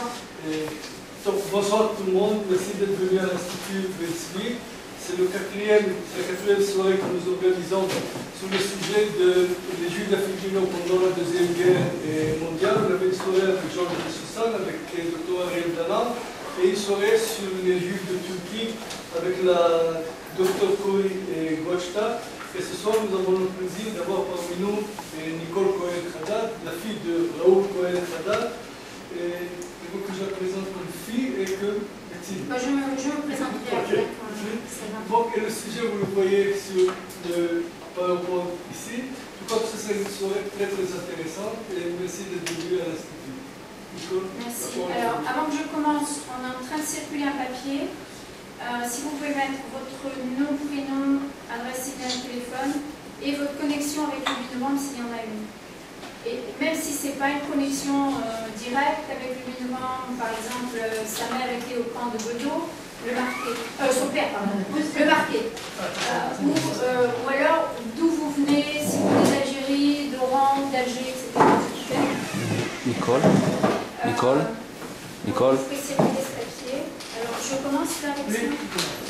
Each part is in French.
Donc, bonsoir tout le monde, merci d'être venu à l'Institut Betsby. C'est la quatrième soirée que nous organisons sur le sujet des Juifs d'Afrique du Nord pendant la Deuxième Guerre mondiale. On avait une soirée avec Georges de Soussan, avec le Dr Ariel Danan, et une soirée sur les Juifs de Turquie avec la Dr Kori Gochta. Et ce soir, nous avons le plaisir d'avoir parmi nous Nicole Cohen-Haddad, la fille de Raoul Cohen-Haddad. Il faut que je la présente comme fille et que Betty. Je me présente bien. Bon, et le sujet, vous le voyez sur le PowerPoint ici. Je crois que c'est une soirée très intéressante et merci d'être venu à l'Institut. Nicole. Merci. Alors, avant que je commence, on est en train de circuler un papier. Si vous pouvez mettre votre nom, prénom, adresse email, téléphone et votre connexion avec le 8 novembre s'il y en a une. Et même si ce n'est pas une connexion directe avec le 8 novembre, par exemple, sa mère était au camp de Bodo, le marquer. Son père, pardon. Le marquer. Ou alors, d'où vous venez, si vous venez d'Algérie, d'Oran, d'Alger, etc. Nicole. Nicole. Vous pouvez circuler ce papier. Alors, je commence là avec ça.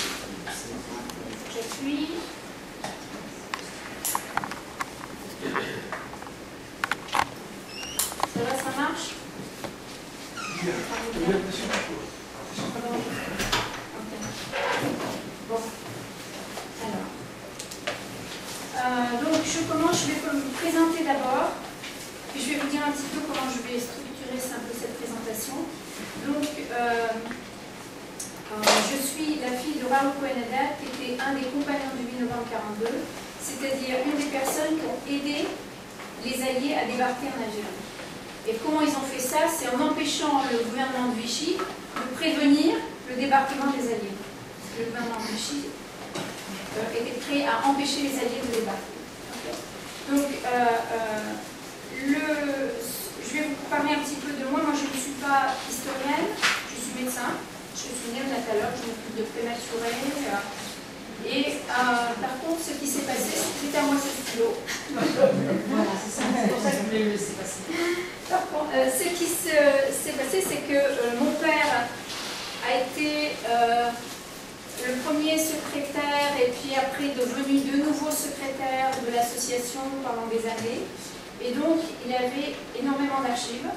J'appuie. Ça va, ça marche? Bien. Bon. Alors. Donc, je commence, je vais me présenter d'abord, puis je vais vous dire un petit peu comment je vais structurer un peu cette présentation. Donc, je suis la fille de Raoul Cohen-Haddad, qui était un des compagnons du 8 novembre 1942, c'est-à-dire une des personnes qui ont aidé les Alliés à débarquer en Algérie. Et comment ils ont fait ça? C'est en empêchant le gouvernement de Vichy de prévenir le débarquement des Alliés. Parce que le gouvernement de Vichy était prêt à empêcher les Alliés de débarquer. Okay. Donc, je vais vous parler un petit peu de moi. Moi, je ne suis pas historienne, je suis médecin. Je suis néonatologue, je m'occupe de prématurés. Et par contre, ce qui s'est passé, c'était à moi ce stylo. Voilà, c'est ça. C'est pour ça que je voulais le laisser passer. Par contre, ce qui s'est passé, c'est que mon père a été le premier secrétaire et puis après devenu de nouveau secrétaire de l'association pendant des années. Et donc, il avait énormément d'archives.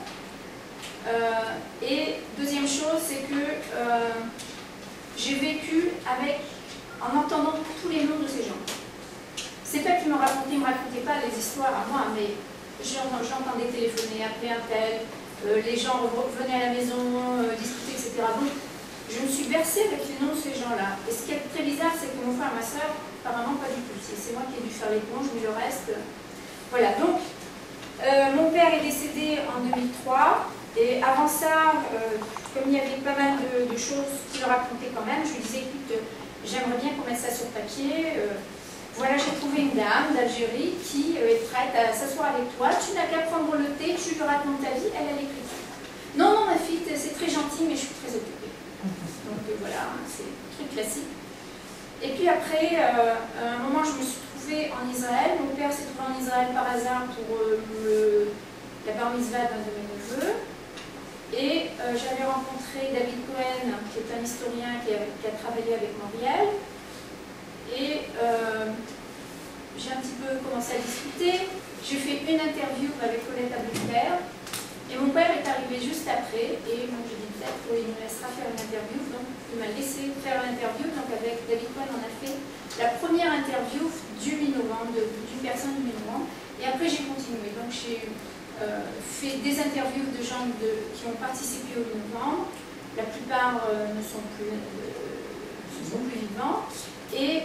Et deuxième chose, c'est que j'ai vécu en entendant tous les noms de ces gens. C'est pas qu'ils me racontaient pas les histoires à moi, mais j'entendais téléphoner, appeler un tel, les gens venaient à la maison, discuter, etc. Donc, je me suis bercée avec les noms de ces gens-là. Et ce qui est très bizarre, c'est que mon frère et ma soeur, apparemment pas du tout. C'est moi qui ai dû faire l'éponge, mais le reste... Voilà, donc, mon père est décédé en 2003. Et avant ça, comme il y avait pas mal de choses qu'il racontait quand même, je lui disais, écoute, j'aimerais bien qu'on mette ça sur papier. Voilà, j'ai trouvé une dame d'Algérie qui est prête à s'asseoir avec toi. Tu n'as qu'à prendre le thé, tu lui racontes ta vie, elle a l'écrit. Non, non, ma fille, c'est très gentil, mais je suis très occupée. Donc voilà, c'est un truc classique. Et puis après, à un moment, je me suis trouvée en Israël. Mon père s'est trouvé en Israël par hasard pour la bar mitzvah d'un de mes neveux. Et j'avais rencontré David Cohen, qui est un historien qui a travaillé avec Moriel. Et j'ai un petit peu commencé à discuter. J'ai fait une interview avec Colette Aboucher. Et mon père est arrivé juste après. Et donc j'ai dit peut-être qu'il me laissera faire une interview. Donc il m'a laissé faire l'interview. Donc avec David Cohen, on a fait la première interview du 8 novembre, d'une personne du 8 novembre. Et après j'ai continué. Donc j'ai fait des interviews de gens qui ont participé au 8 novembre. La plupart ne sont plus vivants. Et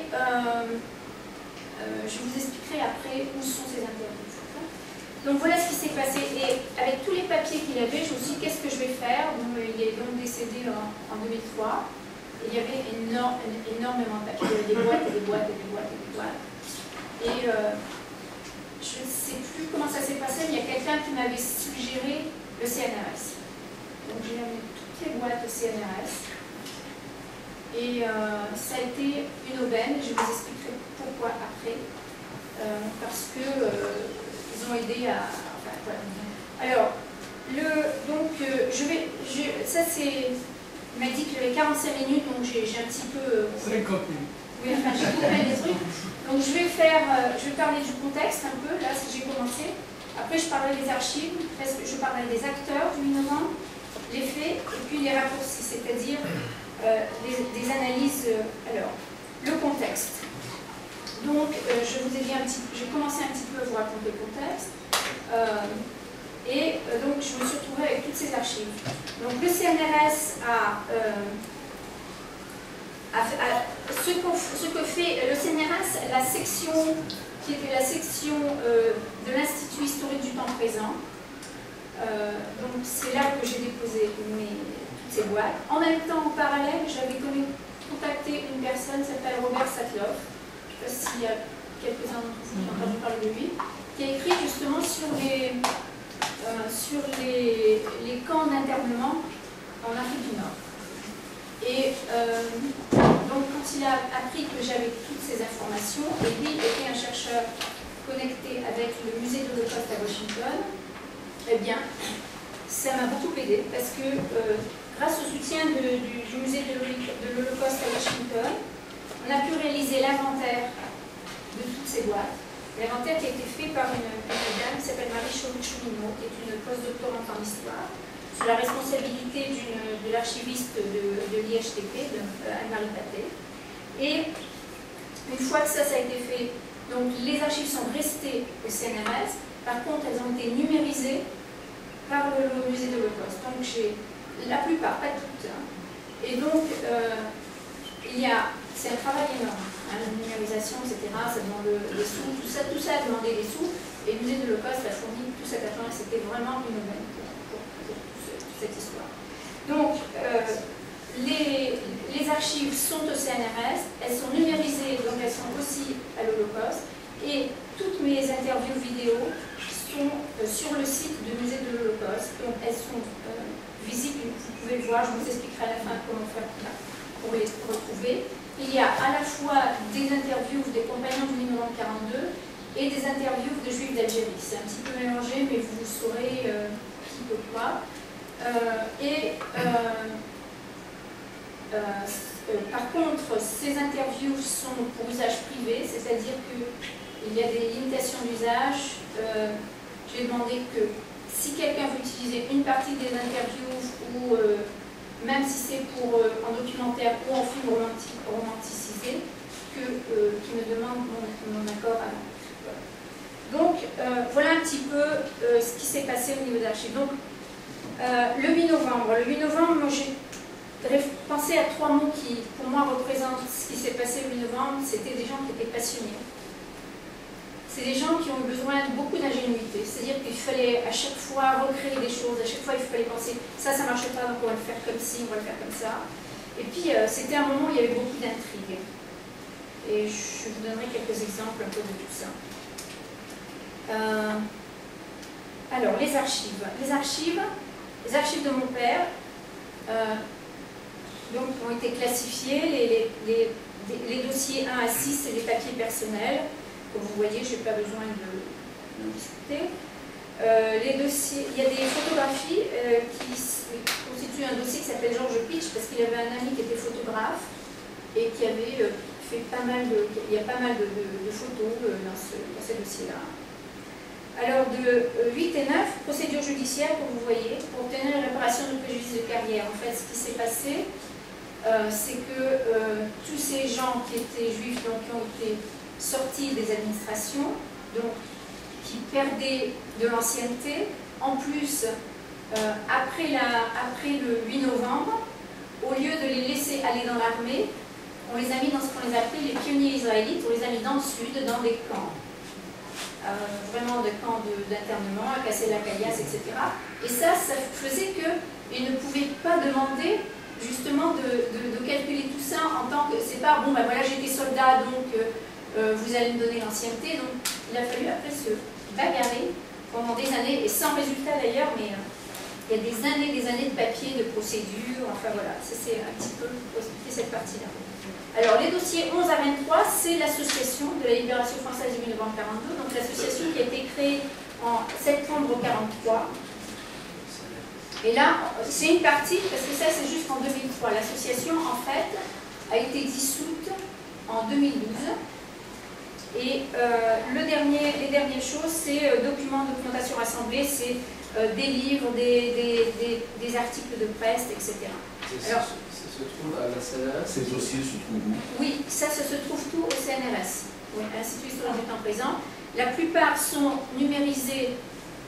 je vous expliquerai après où sont ces interviews. Donc voilà ce qui s'est passé. Et avec tous les papiers qu'il avait, je me suis dit qu'est-ce que je vais faire. Donc, il est donc décédé en 2003. Et il y avait énormément de papiers. Il y avait des boîtes et des boîtes et des boîtes et des boîtes. Et je ne sais plus comment ça s'est passé, mais il y a quelqu'un qui m'avait suggéré le CNRS. Donc j'ai amené toutes les boîtes au CNRS. Et ça a été une aubaine, je vous expliquerai pourquoi après. Parce que ils ont aidé à... Enfin, voilà. Alors, ça c'est, il m'a dit qu'il y avait 45 minutes, donc j'ai un petit peu... 50 minutes. Oui, enfin j'ai coupé des trucs. Donc je vais parler du contexte un peu, là si j'ai commencé. Après je parlerai des archives, je parlerai des acteurs du 8 novembre, les faits, et puis les raccourcis, c'est-à-dire des analyses. Alors, le contexte. Donc je vous ai dit j'ai commencé un petit peu à vous raconter le contexte. Donc je me suis retrouvée avec toutes ces archives. Donc le CNRS ce que fait le CNRS, la section qui était la section de l'Institut historique du temps présent. Donc c'est là que j'ai déposé toutes ces boîtes. En même temps, en parallèle, j'avais contacté une personne qui s'appelle Robert Satloff. Je ne sais pas s'il y a quelques-uns d'entre vous qui ont entendu parler de lui, qui a écrit justement sur les camps d'internement en Afrique du Nord. Et donc quand il a appris que j'avais toutes ces informations, et lui était un chercheur connecté avec le musée de l'Holocauste à Washington, eh bien, ça m'a beaucoup aidé parce que grâce au soutien du musée de l'Holocauste à Washington, on a pu réaliser l'inventaire de toutes ces boîtes. L'inventaire qui a été fait par une dame qui s'appelle Marie Chouminot, qui est une postdoctorante en histoire, sous la responsabilité de l'archiviste de l'IHTP, Anne-Marie Paté. Et une fois que ça a été fait, donc les archives sont restées au CNRS, par contre elles ont été numérisées par le musée de l'Holocauste. Donc j'ai la plupart, pas toutes. Hein. Et donc c'est un travail énorme, hein, la numérisation, etc. Ça demande des sous, tout ça a demandé des sous, et le musée de l'Holocauste a fourni tout cet argent, et c'était vraiment une aubaine pour cette histoire. Donc, les archives sont au CNRS, elles sont numérisées, donc elles sont aussi à l'Holocauste, et toutes mes interviews vidéo sont sur le site du musée de l'Holocauste, donc elles sont visibles, vous pouvez le voir, je vous expliquerai à la fin comment faire pour les retrouver. Il y a à la fois des interviews des compagnons du 8 novembre 42 et des interviews de juifs d'Algérie. C'est un petit peu mélangé, mais vous saurez qui peut quoi. Par contre, ces interviews sont pour usage privé, c'est-à-dire qu'il y a des limitations d'usage. J'ai demandé que si quelqu'un veut utiliser une partie des interviews ou même si c'est en documentaire ou en film romanticisé, qu'il me demande mon accord avant. Voilà. Donc, voilà un petit peu ce qui s'est passé au niveau d'archives. Donc, le 8 novembre. Le 8 novembre, moi j'ai pensé à trois mots qui, pour moi, représentent ce qui s'est passé le 8 novembre. C'était des gens qui étaient passionnés. C'est des gens qui ont eu besoin de beaucoup d'ingénuité. C'est-à-dire qu'il fallait à chaque fois recréer des choses, à chaque fois il fallait penser ça ne marchait pas, donc on va le faire comme ci, on va le faire comme ça. Et puis c'était un moment où il y avait beaucoup d'intrigues. Et je vous donnerai quelques exemples un peu de tout ça. Alors, les archives. Les archives de mon père donc, ont été classifiées. Les dossiers 1 à 6, c'est des papiers personnels. Comme vous voyez, je n'ai pas besoin de discuter. Les dossiers, il y a des photographies qui constituent un dossier qui s'appelle Georges Pitch, parce qu'il avait un ami qui était photographe et qui avait fait pas mal de... Il y a pas mal de photos dans ces dossiers-là. Alors, de 8 et 9, procédure judiciaire, comme vous voyez, pour obtenir une réparation de préjudice de carrière. En fait, ce qui s'est passé, c'est que tous ces gens qui étaient juifs, donc qui ont été sortis des administrations, donc qui perdaient de l'ancienneté, en plus, après le 8 novembre, au lieu de les laisser aller dans l'armée, on les a mis dans ce qu'on les appelait les pionniers israélites, on les a mis dans le sud, dans des camps. Vraiment des camps d'internement, à casser la caillasse, etc. Et ça faisait qu'ils ne pouvaient pas demander justement de calculer tout ça en tant que, c'est pas, bon ben voilà j'étais soldat donc vous allez me donner l'ancienneté, donc il a fallu après se bagarrer pendant des années, et sans résultat d'ailleurs, mais il y a des années de papier, de procédures, enfin voilà, ça c'est un petit peu pour expliquer cette partie-là. Alors, les dossiers 11 à 23, c'est l'association de la Libération française du 8 novembre 42, donc l'association qui a été créée en septembre 43. Et là, c'est une partie, parce que ça c'est jusqu'en 2003. L'association, en fait, a été dissoute en 2012. Et les dernières choses, c'est documents, documentation rassemblée, c'est des livres, des articles de presse, etc. Alors, ça se trouve à la CNRS. Ces dossiers se trouvent où? Oui, ça se trouve tout au CNRS, oui, à l'Institut historique du temps présent. La plupart sont numérisés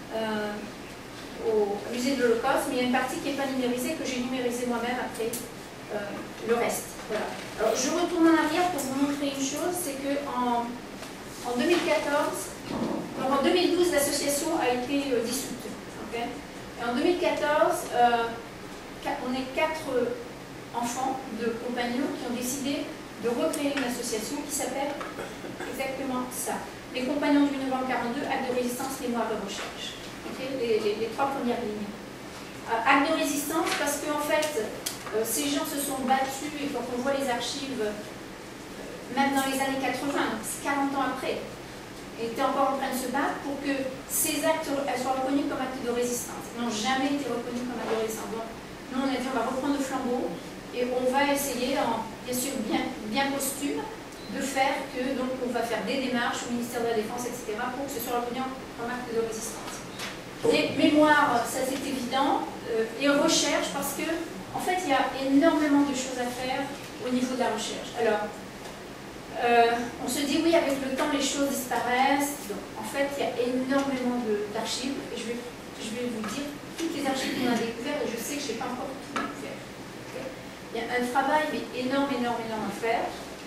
au musée de l'Holocauste, mais il y a une partie qui n'est pas numérisée, que j'ai numérisée moi-même après le reste. Voilà. Alors, je retourne en arrière pour vous montrer une chose, c'est qu'en 2014, donc en 2012, l'association a été dissoute. Okay, et en 2014, on est 4 enfants de compagnons qui ont décidé de recréer une association qui s'appelle exactement ça. Les compagnons du 8 novembre 42, actes de résistance, mémoire et recherche. Okay, les 3 premières lignes. Actes de résistance parce qu'en fait, ces gens se sont battus et quand on voit les archives, même dans les années 80, 40 ans après, étaient encore en train de se battre pour que ces actes soient reconnus comme actes de résistance. Ils n'ont jamais été reconnus comme actes de résistance. Donc, nous, on a dit on va reprendre le flambeau et on va essayer, bien sûr bien posthume, de faire que, donc on va faire des démarches au ministère de la Défense, etc., pour que ce soit reconnu comme acte de résistance. Et mémoire, ça c'est évident, et recherche, parce que, en fait, il y a énormément de choses à faire au niveau de la recherche. Alors, on se dit oui, avec le temps les choses disparaissent. Donc, en fait, il y a énormément d'archives et je vais vous dire toutes les archives qu'on a découvertes et je sais que je n'ai pas encore tout découvert. Okay, il y a un travail mais énorme à faire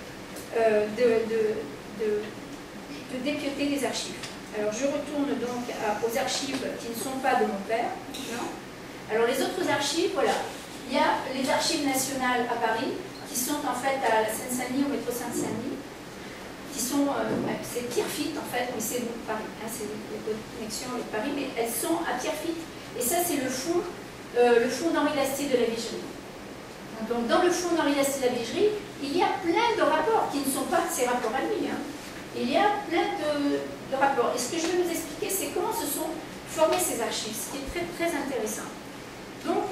de dépioter les archives. Alors je retourne donc aux archives qui ne sont pas de mon père. Non. Alors les autres archives, voilà. Il y a les archives nationales à Paris qui sont en fait à la Seine-Saint-Denis, au métro Seine-Saint-Denis, qui sont, c'est Pierrefitte en fait, mais c'est Paris, hein, c'est les connexions avec Paris, mais elles sont à Pierrefitte. Et ça c'est le fonds d'Henri Lastier de la Vigerie. Donc dans le fonds d'Henri Lastier de la Vigerie, il y a plein de rapports qui ne sont pas ses rapports à lui. Hein. Il y a plein de rapports. Et ce que je vais vous expliquer, c'est comment se sont formées ces archives, ce qui est très très intéressant. Donc,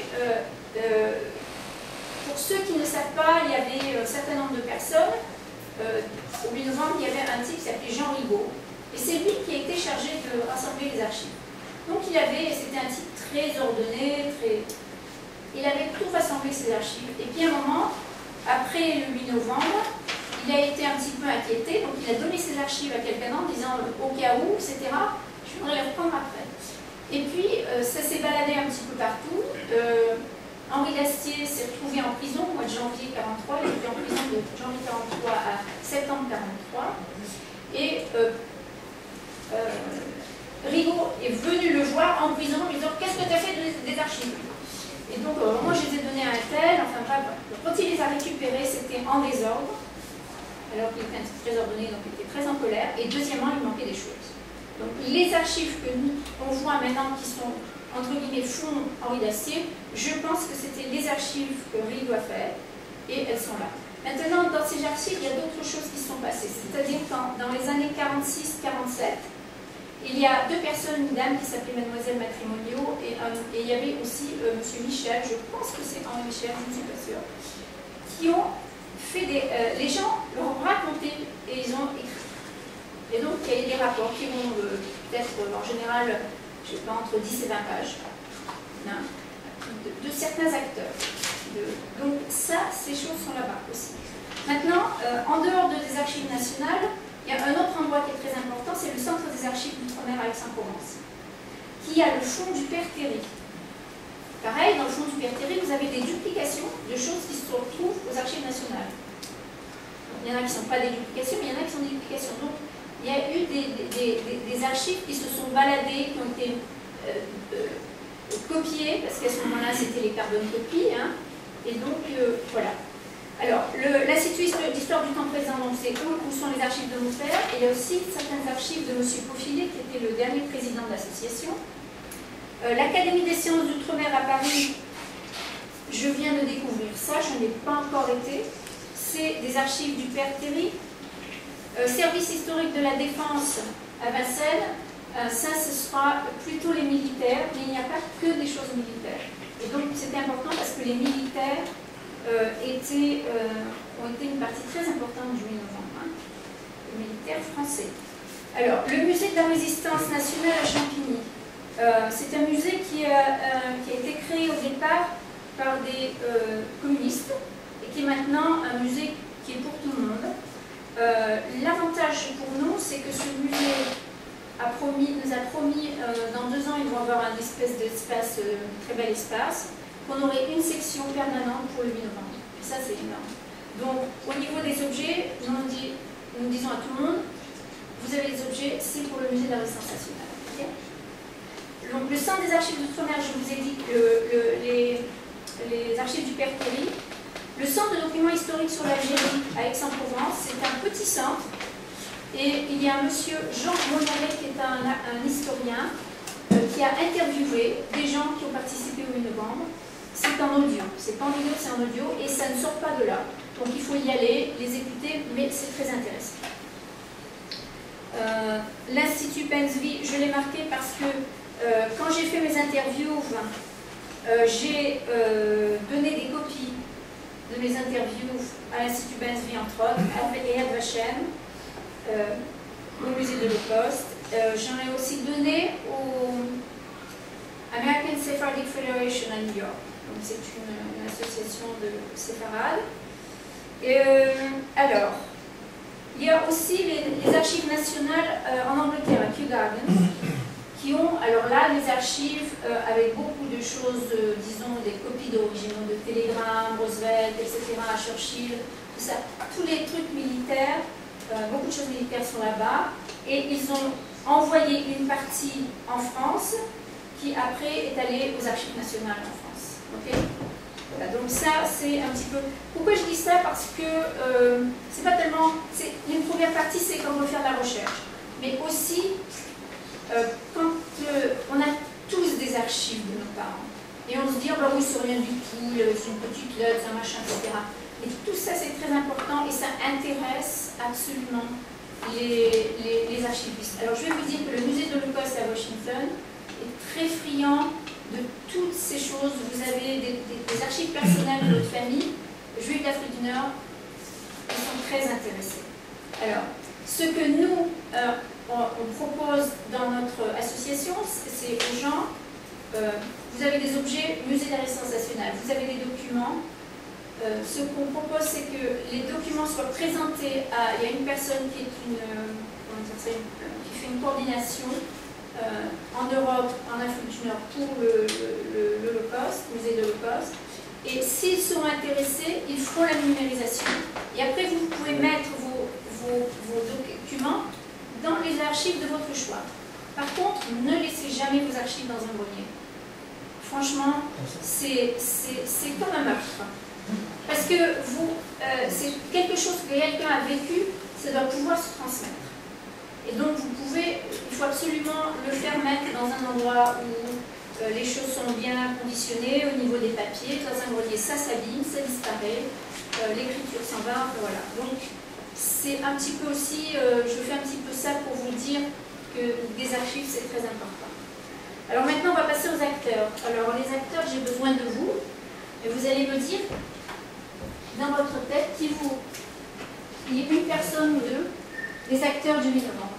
pour ceux qui ne savent pas, il y avait un certain nombre de personnes. Au 8 novembre, il y avait un type qui s'appelait Jean Rigaud. Et c'est lui qui a été chargé de rassembler les archives. Donc c'était un type très ordonné, il avait tout rassemblé ces archives. Et puis à un moment, après le 8 novembre, il a été un petit peu inquiété, donc il a donné ses archives à quelqu'un en disant au cas où, etc. Je voudrais les reprendre après. Et puis ça s'est baladé un petit peu partout. Henri Lastier s'est retrouvé en prison au mois de janvier 1943. Il était en prison de janvier 1943 à septembre 1943. Et Rigaud est venu le voir en prison en lui disant « Qu'est-ce que tu as fait des archives ?» Et donc, moi, je les ai données à un tel. Enfin, bref, quand il les a récupérées, c'était en désordre. Alors qu'il était un petit très ordonné, donc il était très en colère. Et deuxièmement, il manquait des choses. Donc, les archives que on voit maintenant qui sont entre guillemets fonds Henri Lastier, je pense que c'était les archives que Rigaud a fait et elles sont là. Maintenant, dans ces archives, il y a d'autres choses qui sont passées. C'est-à-dire quand, dans les années 46-47, il y a 2 personnes, une dame qui s'appelait Mademoiselle Matrimonio et il y avait aussi Monsieur Michel, je pense que c'est Henri Michel, je ne suis pas sûre, qui ont fait les gens leur ont raconté et ils ont écrit. Et donc, il y a des rapports qui vont peut-être en général, je ne sais pas, entre 10 et 20 pages, hein, de certains acteurs. Donc ça, ces choses sont là-bas aussi. Maintenant, en dehors des archives nationales, il y a un autre endroit qui est très important, c'est le Centre des archives d'outre-mer à Aix-en-Provence, qui a le fonds du Père Terry. Pareil, dans le fonds du Père Terry, vous avez des duplications de choses qui se retrouvent aux archives nationales. Donc, il y en a qui ne sont pas des duplications, mais il y en a qui sont des duplications. Donc, il y a eu des archives qui se sont baladées, qui ont été copiées, parce qu'à ce moment-là, c'était les carbone-copies. Hein, et donc, voilà. Alors, l'Institut d'histoire du temps présent, c'est où sont les archives de mon père. Et il y a aussi certaines archives de M. Paufilet, qui était le dernier président de l'association. L'Académie des sciences d'outre-mer à Paris, je viens de découvrir ça, je n'ai pas encore été. C'est des archives du Père Terry. Service historique de la défense à Vincennes, ça ce sera plutôt les militaires, mais il n'y a pas que des choses militaires. Et donc c'était important parce que les militaires ont été une partie très importante du 8 novembre, hein, les militaires français. Alors, le musée de la résistance nationale à Champigny, c'est un musée qui a été créé au départ par des communistes et qui est maintenant un musée qui est pour tout le monde. L'avantage pour nous, c'est que ce musée nous a promis, dans 2 ans, ils vont avoir un espèce d'espace, très bel espace, qu'on aurait une section permanente pour le 8 novembre. Et ça, c'est énorme. Donc, au niveau des objets, nous disons à tout le monde, vous avez des objets, c'est pour le musée de la Résistance nationale. Okay. Donc, le centre des archives d'outre-mer, je vous ai dit que les archives du Père Terry, le centre de documents historiques sur l'Algérie à Aix-en-Provence, c'est un petit centre. Et il y a un monsieur Jean Monaret, qui est un historien, qui a interviewé des gens qui ont participé au 8 novembre. C'est en audio, c'est pas en vidéo, c'est en audio, et ça ne sort pas de là. Donc il faut y aller, les écouter, mais c'est très intéressant. L'Institut Pensby, je l'ai marqué parce que quand j'ai fait mes interviews, j'ai donné des copies de mes interviews à l'Institut Pensby, entre autres, et Yad Vashem, au musée de l'Holocauste. J'en ai aussi donné au American Sephardic Federation à New York. C'est une association de séfarades. Alors, il y a aussi les archives nationales en Angleterre, à Kew Gardens, qui ont, alors là, les archives avec beaucoup de choses, disons, des copies d'originaux de télégrammes, Roosevelt, etc., à Churchill, tout ça, tous les trucs militaires, beaucoup de choses militaires sont là-bas, et ils ont envoyé une partie en France, qui après est allée aux archives nationales en France. Okay, voilà, donc ça, c'est un petit peu... Pourquoi je dis ça? Parce que c'est pas tellement... Une première partie, c'est quand on veut faire de la recherche. Mais aussi, quand on a tous des archives de nos parents, et on se dit, oh, bah oui, c'est rien du tout, c'est une petite lettre, c'est un machin, etc. Mais tout ça, c'est très important et ça intéresse absolument les archivistes. Alors, je vais vous dire que le musée de l'Holocauste à Washington est très friand de toutes ces choses. Vous avez des archives personnelles de votre famille, juifs d'Afrique du Nord, qui sont très intéressés. Alors, ce que nous, on propose dans notre association, c'est aux gens, vous avez des objets, musée de la Résistance nationale, vous avez des documents. Ce qu'on propose, c'est que les documents soient présentés à... Il y a une personne qui fait une coordination en Europe, en Afrique du Nord pour l'Holocauste, musée de l'Holocauste. Et s'ils sont intéressés, ils feront la numérisation. Et après, vous pouvez mettre vos documents dans les archives de votre choix. Par contre, ne laissez jamais vos archives dans un grenier. Franchement, c'est comme un meurtre. Parce que c'est quelque chose que quelqu'un a vécu, ça doit pouvoir se transmettre. Et donc, il faut absolument le faire mettre dans un endroit où les choses sont bien conditionnées au niveau des papiers. Dans un grenier, ça s'abîme, ça disparaît, l'écriture s'en va, enfin, voilà. Donc, c'est un petit peu aussi, je fais un petit peu ça pour vous dire que des archives, c'est très important. Alors maintenant, on va passer aux acteurs. Alors, les acteurs, j'ai besoin de vous, et vous allez me dire, dans votre tête, il y a une personne ou deux, des acteurs du 8 novembre.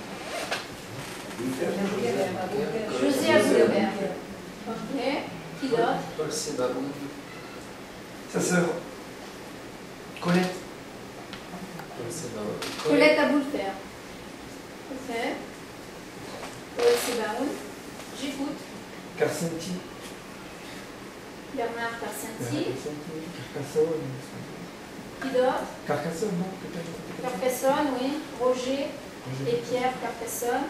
José Aboulker. Ok. Qui d'autre? Paul Sebaoun. Sa sœur. Colette. Paul Sebaoun. Colette Aboulker. Ok. Paul Sebaoun. J'écoute. Carcenti. Bernard Carcenti. Carcassonne. Qui d'autre? Carcassonne, non, peut-être. Carcassonne, oui. Roger et Pierre Carcassonne.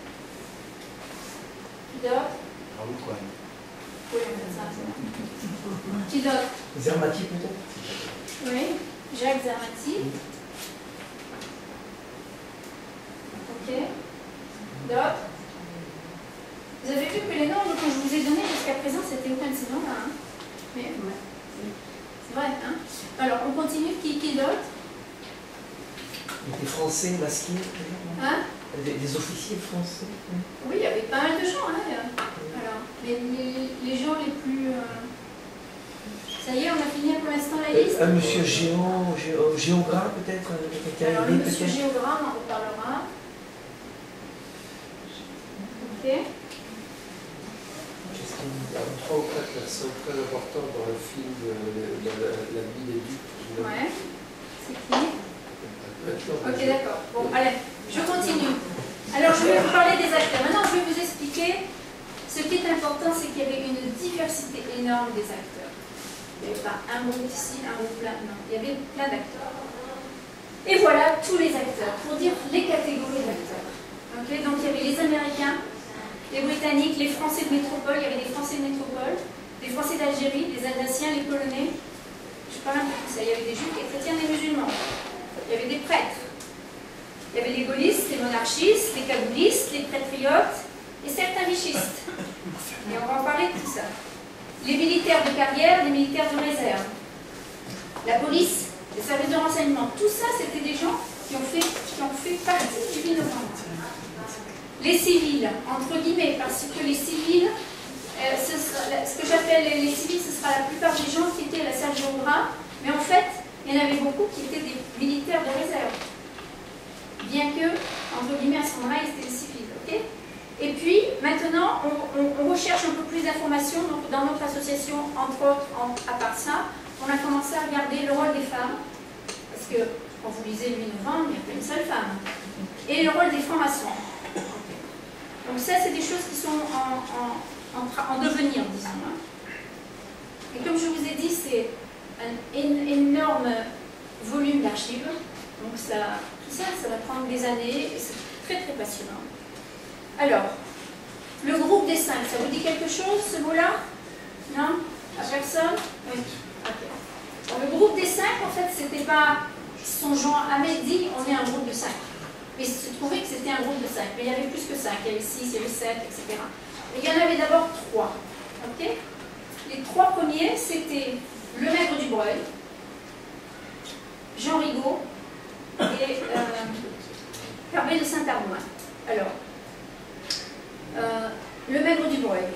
Qui d'autre? Raoul Cohen. Oui, ça, c'est bon. Qui d'autre? Zermati, peut-être. Oui. Jacques Zermati. Ok. D'autres? Vous avez vu que les noms que je vous ai donnés jusqu'à présent, c'était aucun de ces noms-là. Hein? Mais c'est vrai. Hein? Alors, on continue. Qui d'autre? Des Français masqués. Hein? Des officiers français. Oui, il y avait pas mal de gens. Hein? Alors, les gens les plus... un monsieur géographe peut-être, quelqu'un Alors, le aidé monsieur peut-être. géographe, on en reparlera. Ok. Qu'est-ce qu'il y a 3 ou 4 personnes très importantes dans le film La vie des dupes. Ouais. C'est qui? Ok, d'accord. Bon, allez, je continue. Alors, je vais vous parler des acteurs. Maintenant, je vais vous expliquer. Ce qui est important, c'est qu'il y avait une diversité énorme des acteurs. Il n'y avait pas un groupe ici, un groupe là, non. Il y avait plein d'acteurs. Et voilà tous les acteurs, pour dire les catégories d'acteurs. Okay, donc, il y avait les Américains, les Britanniques, les Français de métropole. Il y avait des Français de métropole, des Français d'Algérie, les Alsaciens, les Polonais. Je parle un peu de ça. Il y avait des Juifs, des chrétiens, des musulmans. Il y avait des prêtres. Il y avait les gaullistes, les monarchistes, les kaboulistes, les patriotes et certains vichistes. Et on va en parler de tout ça. Les militaires de carrière, les militaires de réserve. La police, les services de renseignement. Tout ça, c'était des gens qui ont fait partie du 8 novembre. Les civils, entre guillemets, parce que les civils, ce que j'appelle les civils, ce sera la plupart des gens qui étaient à la salle géographe, mais en fait, il y en avait beaucoup qui étaient des militaires de réserve. Bien que, entre guillemets, à ce moment-là, ils étaient des civils. Okay. Et puis, maintenant, on recherche un peu plus d'informations. Donc, dans notre association, entre autres, à part ça, on a commencé à regarder le rôle des femmes. Parce que, quand vous lisez le 8 novembre, il n'y a pas une seule femme. Et le rôle des francs-maçons. Donc, ça, c'est des choses qui sont en devenir, disons. Hein. Et comme je vous ai dit, c'est un énorme volume d'archives. Donc, tout ça va prendre des années et c'est très, très passionnant. Alors, le groupe des 5, ça vous dit quelque chose, ce mot-là? Non? À personne? Oui. Okay. Bon, le groupe des 5, en fait, c'était pas son genre. Ahmed dit, on est un groupe de 5. Mais il se trouvait que c'était un groupe de 5. Mais il y avait plus que 5. Il y avait 6, il y avait 7, etc. Mais il y en avait d'abord 3. Ok? Les 3 premiers, c'était le Maigre du Breuil, Jean Rigaud et Carbet de Saint-Ardouin. Alors, le Maigre du Breuil.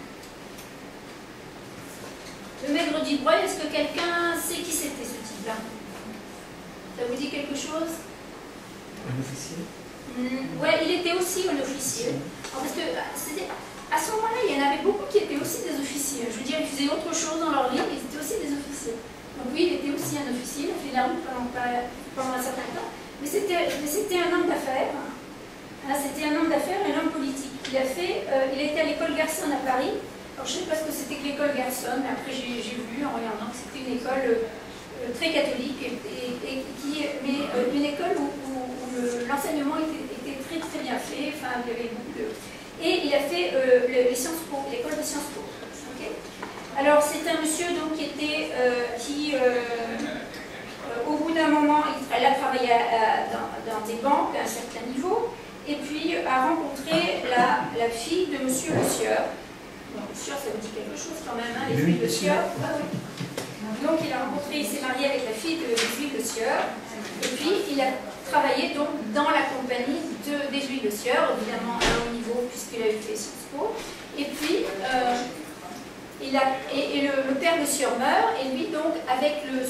Le Maigre du Breuil, est-ce que quelqu'un sait qui c'était ce type-là? Ça vous dit quelque chose? Un officier? Ouais, il était aussi un officier. Alors, parce que à ce moment-là, il y en avait beaucoup qui étaient aussi des officiers. Je veux dire, ils faisaient autre chose dans leur vie, mais ils étaient aussi des officiers. Donc oui, il était aussi un officier, il a fait l'armée pendant un certain temps. Mais c'était un homme d'affaires. C'était un homme d'affaires et un homme politique. Il a été à l'école Garçon à Paris. Alors, je ne sais pas ce que c'était que l'école Garçon, mais après j'ai vu en regardant que c'était une école très catholique, mais une école où l'enseignement était très très bien fait. Enfin, il y avait beaucoup de... Et il a fait les Sciences Po, l'école de Sciences Po. Okay. Alors, c'est un monsieur donc, qui au bout d'un moment, elle a travaillé dans des banques à un certain niveau. Et puis a rencontré la fille de monsieur Le Sieur. Donc, Le Sieur, ça vous dit quelque chose quand même, hein, les filles Le Sieur. Ah, oui. Donc il s'est marié avec la fille de Ludwig Le Sieur. Et puis il a travaillé donc dans la compagnie de Ludwig Le Sieur, évidemment à un haut niveau puisqu'il a eu fait Sciences Po. Et puis le père de Sieur meurt, et lui donc avec le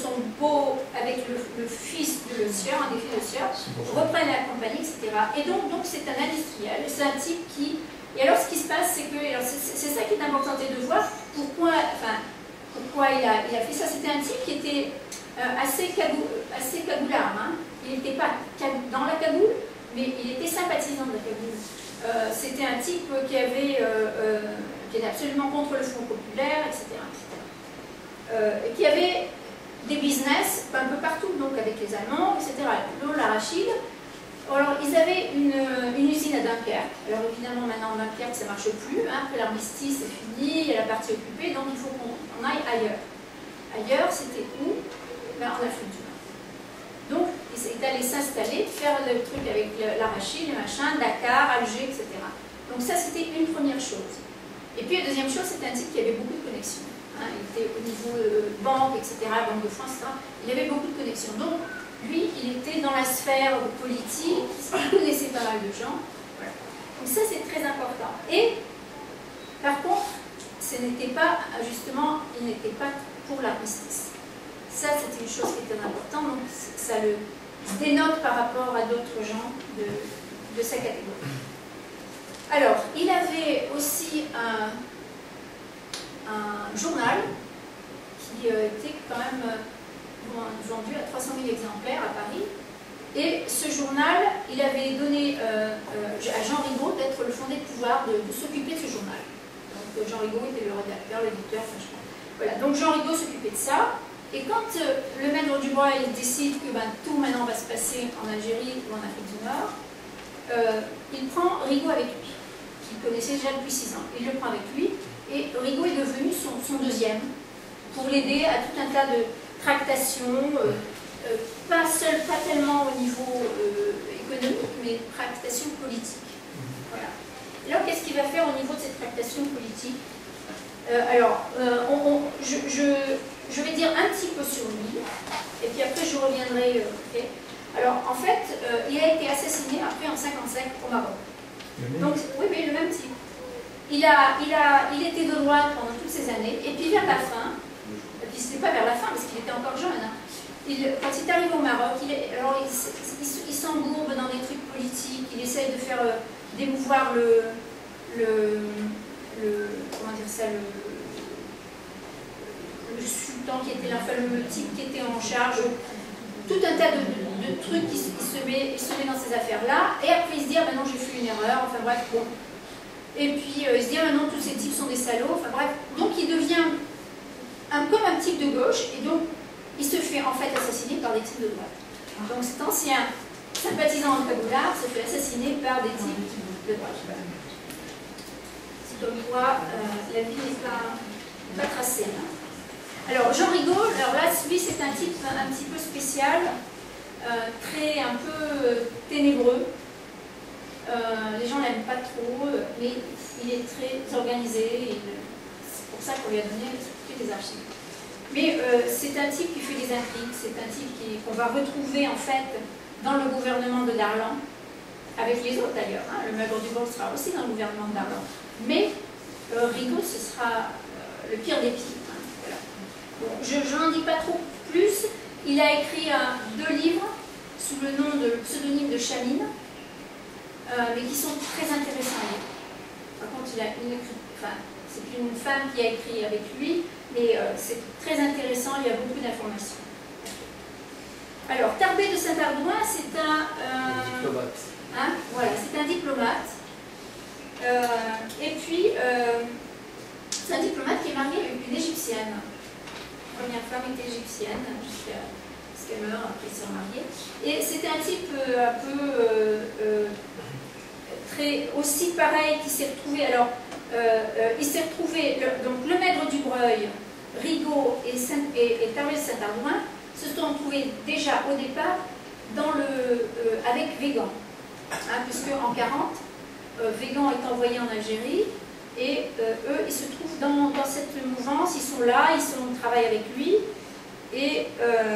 fils de Le Sieur, un des fils de Le Sieur, reprennent la compagnie, etc. Et donc c'est un industriel, c'est un type qui... Et alors ce qui se passe, c'est que, c'est ça qui est important de voir, pourquoi il a fait ça. C'était un type qui était assez cagoulard, hein. Il n'était pas dans la cagoule, mais il était sympathisant de la cagoule. C'était un type qui était absolument contre le Front populaire, etc. Et qui avait des business un peu partout, donc avec les Allemands, etc. L'eau, l'arachide. Alors, ils avaient une usine à Dunkerque. Alors, évidemment, maintenant, Dunkerque, ça ne marche plus. Hein. Après l'armistice, c'est fini, il y a la partie occupée, donc il faut qu'on aille ailleurs. Ailleurs, c'était où? Ben, en Afrique du Nord. Donc, ils étaient allés s'installer, faire le truc avec l'arachide, les machins, Dakar, Alger, etc. Donc, ça, c'était une première chose. Et puis, la deuxième chose, c'était un type qui avait beaucoup de connexions. Hein. Il était au niveau banque, etc., Banque de France, ça. Il avait beaucoup de connexions. Donc, lui, il était dans la sphère politique, il connaissait pas mal de gens. Voilà. Donc ça, c'est très important. Et, par contre, ce n'était pas, justement, il n'était pas pour l'armistice. Ça, c'était une chose qui était importante, donc ça le dénote par rapport à d'autres gens de sa catégorie. Alors, il avait aussi un journal qui était quand même vendu à 300 000 exemplaires à Paris. Et ce journal, il avait donné à Jean Rigaud d'être le fondé de pouvoir de s'occuper de ce journal. Donc Jean Rigaud était le rédacteur, l'éditeur, franchement. Voilà, donc Jean Rigaud s'occupait de ça. Et quand le maître Dubois il décide que tout maintenant va se passer en Algérie ou en Afrique du Nord, il prend Rigaud avec lui, qu'il connaissait déjà depuis 6 ans. Il le prend avec lui et Rigaud est devenu son deuxième pour l'aider à tout un tas de tractations, pas tellement au niveau économique, mais tractations politiques. Voilà. Alors qu'est-ce qu'il va faire au niveau de cette tractation politique? Je vais dire un petit peu sur lui, et puis après je reviendrai. Okay. Alors, en fait, il a été assassiné après en 1955 au Maroc. Donc, oui, mais le même type. Il était de droite pendant toutes ces années, et puis vers la fin, et puis c'était pas vers la fin parce qu'il était encore jeune, hein, quand il est arrivé au Maroc, il s'embourbe dans des trucs politiques, il essaye de faire d'émouvoir comment dire ça, le sultan qui était là, enfin, le type qui était en charge, tout un tas de trucs il se met dans ces affaires-là, et après il se dit, ah ben non, j'ai fait une erreur, enfin bref, bon. Et puis il se dit, ah ben non, tous ces types sont des salauds, enfin bref. Donc il devient comme un type de gauche, et donc il se fait en fait assassiner par des types de droite. Donc cet ancien sympathisant de Kaboulard se fait assassiner par des types de droite. C'est comme quoi la vie n'est pas tracée. Hein. Alors Jean Rigaud, alors là, lui c'est un type un petit peu spécial, un peu ténébreux. Les gens l'aiment pas trop, mais il est très organisé. C'est pour ça qu'on lui a donné toutes les archives. Mais c'est un type qui fait des intrigues, c'est un type qu'on va retrouver en fait dans le gouvernement de Darlan, avec les autres d'ailleurs. Hein. Le maître Dubois sera aussi dans le gouvernement de Darlan. Mais Rigaud, ce sera le pire des pires. Hein. Voilà. Bon, je n'en dis pas trop plus. Il a écrit 2 livres sous le pseudonyme de Chamine, mais qui sont très intéressants à lire. Par contre, c'est une femme qui a écrit avec lui, mais c'est très intéressant, il y a beaucoup d'informations. Alors, Tarbé de Saint-Ardouin, c'est un diplomate. Hein, voilà, c'est un diplomate. Et puis, c'est un diplomate qui est marié avec une égyptienne. La première femme était égyptienne, jusqu'à ce qu'elle meure, après ils sont mariés. Et c'était un type un peu aussi pareil qui s'est retrouvé. Alors, il s'est retrouvé, donc le maître Dubreuil, Rigaud et Tarbé de Saint-Ardouin se sont trouvés déjà au départ avec Végan. Hein, puisque en 1940, Végan est envoyé en Algérie et eux, ils se trouvent dans cette mouvance, ils sont là, ils travaillent avec lui et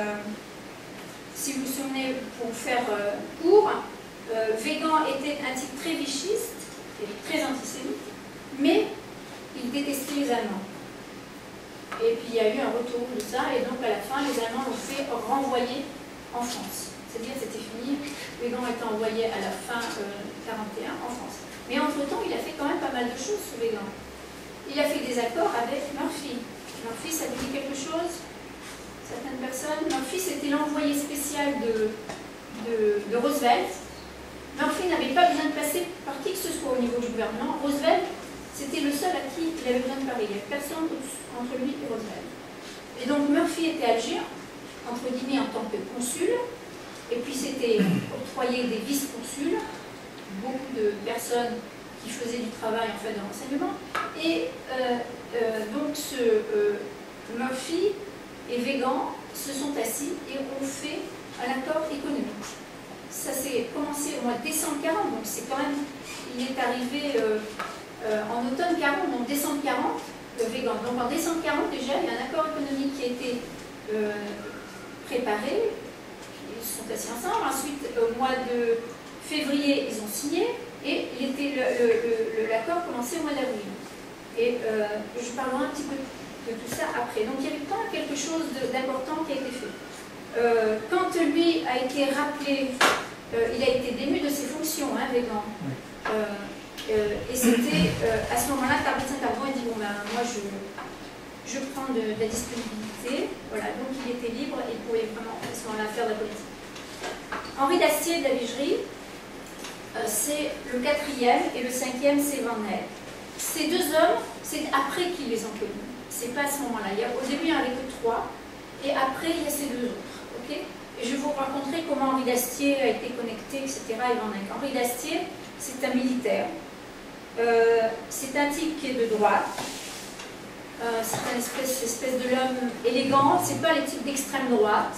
si vous vous souvenez, pour faire court, Végan était un type très vichiste et très antisémite, mais il détestait les Allemands. Et puis il y a eu un retour de ça, et donc à la fin, les Allemands l'ont fait renvoyer en France. C'est-à-dire c'était fini, Végan était envoyé à la fin 1941 en France. Mais entre-temps, il a fait quand même pas mal de choses, ce Végan. Il a fait des accords avec Murphy. Murphy, ça vous dit quelque chose? Certaines personnes. Murphy, c'était l'envoyé spécial de Roosevelt. Murphy n'avait pas besoin de passer par qui que ce soit au niveau du gouvernement. Roosevelt, c'était le seul à qui il avait besoin de parler. Il n'y avait personne entre lui et Roosevelt. Et donc Murphy était à Alger, entre guillemets, en tant que consul. Et puis c'était octroyé des vice-consuls, beaucoup de personnes qui faisaient du travail en fait de renseignement. Et donc Murphy et Végan se sont assis et ont fait un accord économique. Ça s'est commencé au mois de décembre 40, donc c'est quand même, il est arrivé en automne 40, donc décembre 40, Végan. Donc en décembre 40 déjà, il y a un accord économique qui a été préparé. Ils se sont assis ensemble. Ensuite, au mois de février, ils ont signé et l'accord commençait au mois d'avril. Et je parlerai un petit peu tout ça après. Donc il y avait pas quelque chose d'important qui a été fait. Quand lui a été rappelé, il a été dému de ses fonctions, hein, Weygand. Et c'était à ce moment-là qu'Arvid Saint-Arban a dit bon ben moi je prends de la disponibilité. Voilà, donc il était libre et il pouvait vraiment à ce moment-là faire de la politique. Henri d'Astier de la Vigerie, c'est le 4e et le 5e c'est Van Eyck. Ces deux hommes, c'est après qu'ils les ont connus. C'est pas à ce moment-là. Au début il n'y en avait que 3 et après il y a ces 2 autres. Okay, et je vais vous raconter comment Henri d'Astier a été connecté, etc. Et Van Eyck. Henri d'Astier, c'est un militaire. C'est un type qui est de droite. C'est une espèce de l'homme élégant. C'est pas les types d'extrême droite.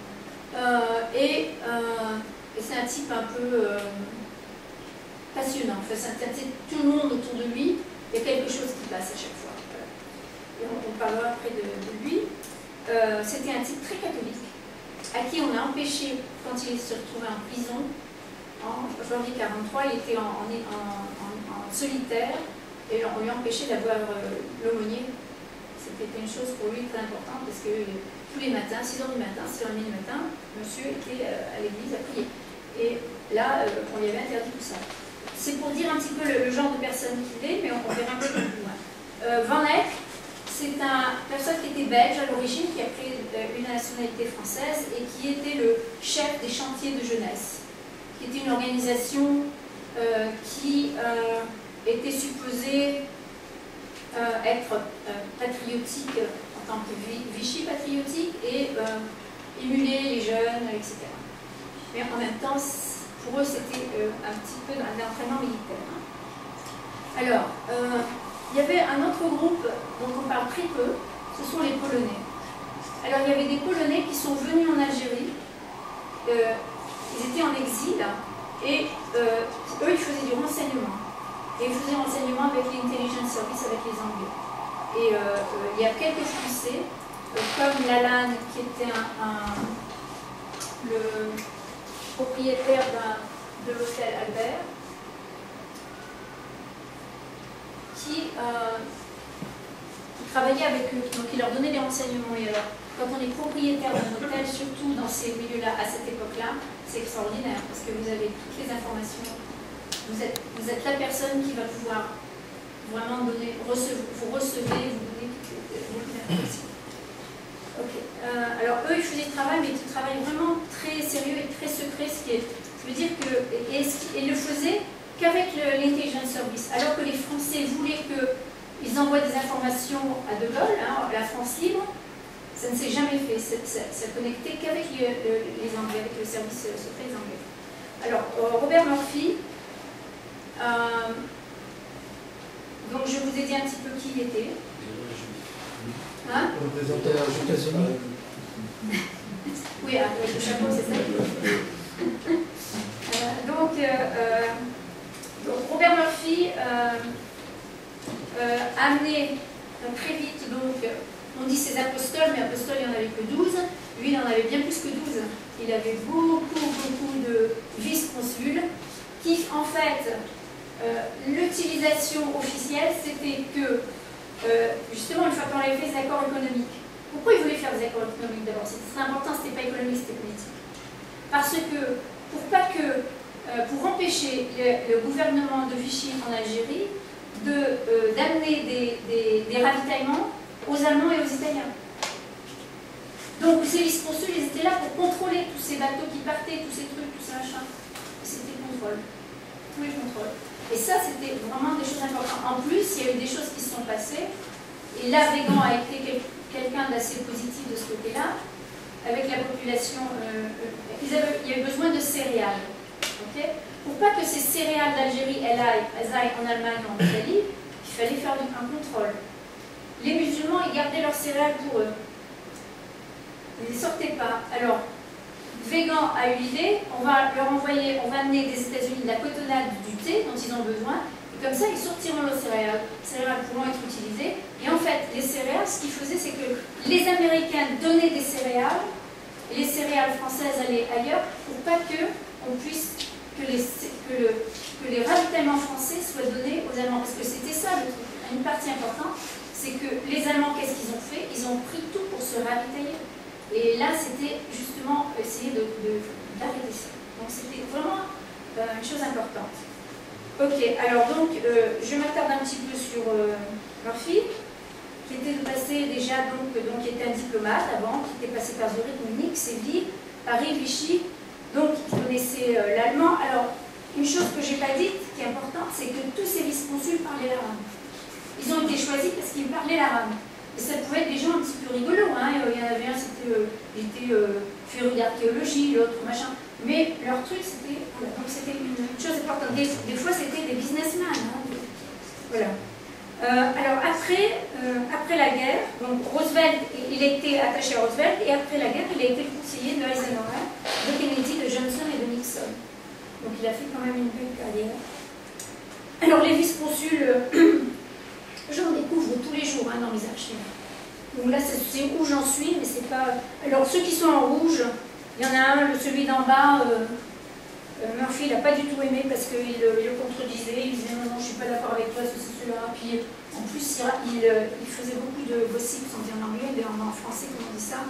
Et c'est un type un peu passionnant. Enfin, c'est un type, tout le monde autour de lui, il y a quelque chose qui passe à chaque fois. Et on parlera après de lui. C'était un type très catholique, à qui on a empêché, quand il se retrouvait en prison, en janvier 1943, il était en solitaire, et on lui a empêché d'avoir l'aumônier. C'était une chose pour lui très importante, parce que tous les matins, 6h du matin, 6h30 du matin, monsieur était à l'église à prier. Et là, on lui avait interdit tout ça. C'est pour dire un petit peu le genre de personne qu'il est, mais on verra un peu plus loin. Van Eyck, c'est une personne qui était belge à l'origine, qui a pris une nationalité française et qui était le chef des chantiers de jeunesse, qui était une organisation qui était supposée être patriotique en tant que Vichy patriotique et émuler les jeunes, etc. Mais en même temps, pour eux, c'était un petit peu un entraînement militaire. Alors, il y avait un autre groupe dont on parle très peu, ce sont les Polonais. Alors, il y avait des Polonais qui sont venus en Algérie, ils étaient en exil, et eux, ils faisaient du renseignement. Et ils faisaient du renseignement avec l'intelligence service, avec les Anglais. Et il y a quelques Français, comme Lalanne, qui était le propriétaire de l'hôtel Albert, qui travaillait avec eux, donc il leur donnait des renseignements. Et alors, quand on est propriétaire d'un hôtel, surtout dans ces milieux-là, à cette époque-là, c'est extraordinaire, parce que vous avez toutes les informations. Vous êtes la personne qui va pouvoir vraiment donner, vous recevez, vous donnez toutes les informations. Okay. Alors eux, ils faisaient du travail, mais du travail vraiment très sérieux et très secret, ce qui veut dire que, et ils le faisaient qu'avec l'intelligence service, alors que les Français voulaient qu'ils envoient des informations à De Gaulle, hein, la France libre, ça ne s'est jamais fait, ça connectait qu'avec les Anglais, avec le service secret des Anglais. Alors, Robert Murphy, donc je vous ai dit un petit peu qui il était. Hein? Représentant aux États-Unis. Oui, avec le chapeau, c'est ça. Donc, Robert Murphy a amené très vite, donc, on dit ses apostoles, mais apostoles, il n'y en avait que 12. Lui, il en avait bien plus que 12. Il avait beaucoup de vice-consuls qui, en fait, l'utilisation officielle, c'était que, justement, une fois qu'on avait fait des accords économiques, pourquoi ils voulaient faire des accords économiques d'abord? C'était important, c'était pas économique, c'était politique. Parce que, pour empêcher le gouvernement de Vichy en Algérie d'amener des ravitaillements aux Allemands et aux Italiens. Donc ces vice-consuls, ils étaient là pour contrôler tous ces bateaux qui partaient, tous ces trucs, tout ça, machin. C'était le contrôle. Tous les contrôles. Et ça, c'était vraiment des choses importantes. En plus, il y a eu des choses qui se sont passées. Et là, Weygand a été quelqu'un d'assez positif de ce côté-là. Avec la population, il y avait besoin de céréales. Okay, pour pas que ces céréales d'Algérie elles aillent en Allemagne ou en Italie, il fallait faire un contrôle. Les musulmans, ils gardaient leurs céréales pour eux. Ils ne les sortaient pas. Alors, Weygand a eu l'idée, on va leur envoyer, on va amener des États-Unis de la cotonnade du thé dont ils ont besoin, et comme ça, ils sortiront leurs céréales. Les céréales pourront être utilisées. Et en fait, les céréales, ce qu'ils faisaient, c'est que les Américains donnaient des céréales, et les céréales françaises allaient ailleurs, pour pas qu'on puisse que les ravitaillements français soient donnés aux Allemands. Parce que c'était ça, une partie importante, c'est que les Allemands, qu'est-ce qu'ils ont fait? Ils ont pris tout pour se ravitailler. Et là, c'était justement essayer d'arrêter ça. Donc c'était vraiment une chose importante. Ok, alors donc, je m'attarde un petit peu sur Murphy, qui était passé déjà, qui était un diplomate avant, qui était passé par Zurich, Munich, Séville, Paris, Vichy, donc il connaissait l'allemand. Alors, une chose que je n'ai pas dite, qui est importante, c'est que tous ces vice-consuls parlaient l'arabe. Ils ont été choisis parce qu'ils parlaient l'arabe. Et ça pouvait être des gens un petit peu rigolos, hein. Il y en avait un, il était féru d'archéologie, l'autre machin. Mais leur truc, c'était voilà, donc c'était une chose importante. Des fois, c'était des businessmen. Hein. Voilà. Alors après la guerre, donc Roosevelt, il était attaché à Roosevelt, et après la guerre, il a été le conseiller de Eisenhower, de Kennedy, de Johnson et de Nixon. Donc il a fait quand même une belle carrière. Alors les vice-consuls, j'en découvre tous les jours hein, dans mes archives. Donc là, c'est où j'en suis, mais c'est pas... Alors ceux qui sont en rouge, il y en a un, celui d'en bas, Murphy, il n'a pas du tout aimé parce qu'il le contredisait, il disait non, je ne suis pas d'accord avec toi, ceci, cela. Puis en plus, il faisait beaucoup de gossip, on dit en anglais, mais en français, comment on dit ça.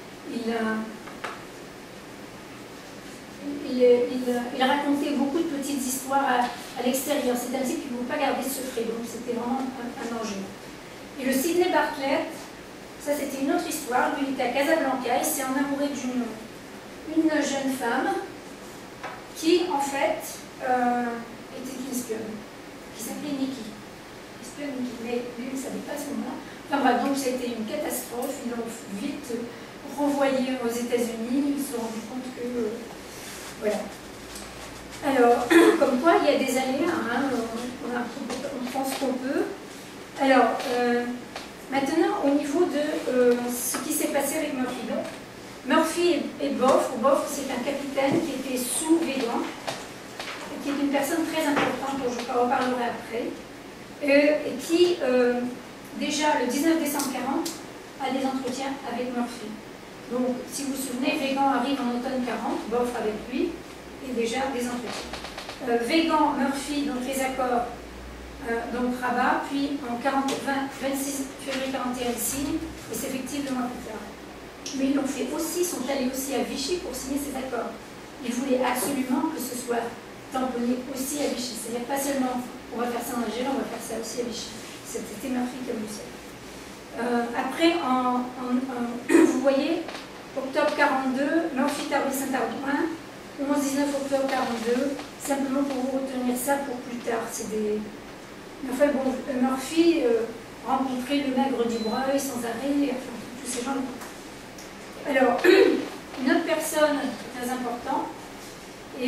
Il racontait beaucoup de petites histoires à l'extérieur. C'était un type qui ne voulait pas garder ce secret, donc c'était vraiment un danger. Et le Sidney Bartlett, ça c'était une autre histoire. Lui, il était à Casablanca, il s'est enamouré d'une jeune femme qui, en fait, était une espionne, qui s'appelait Nikki. Espionne Nikki, mais lui, il ne savait pas ce moment-là. Enfin bref, donc ça a été une catastrophe. Ils l'ont vite renvoyé aux États-Unis. Ils se sont rendus compte que... voilà. Alors, comme quoi, il y a des aléas, hein, on pense qu'on peut. Alors, maintenant, au niveau de ce qui s'est passé avec Murphy. Donc, Murphy et Boff, c'est un capitaine qui était sous Végan, qui est une personne très importante dont je reparlerai après, et qui, déjà le 19 décembre 40, a des entretiens avec Murphy. Donc, si vous vous souvenez, Végan arrive en automne 40, Boff avec lui, et déjà des entretiens. Végan, Murphy, donc les accords, donc Rabat, puis en 26 février 41, ils signent, et c'est effectif 2 mois plus tard. Mais ils l'ont fait aussi, sont allés aussi à Vichy pour signer ces accords. Ils voulaient absolument que ce soit tamponné aussi à Vichy. C'est-à-dire pas seulement on va faire ça en Algérie, on va faire ça aussi à Vichy. C'était Murphy qui a voulu ça. Après, vous voyez, octobre 42, Murphy Tardy Saint-Ardouin, 11-19 octobre 42, simplement pour vous retenir ça pour plus tard. Enfin bon, Murphy rencontrait le nègre du Breuil sans arrêt, enfin, tous ces gens. Alors, une autre personne très importante, et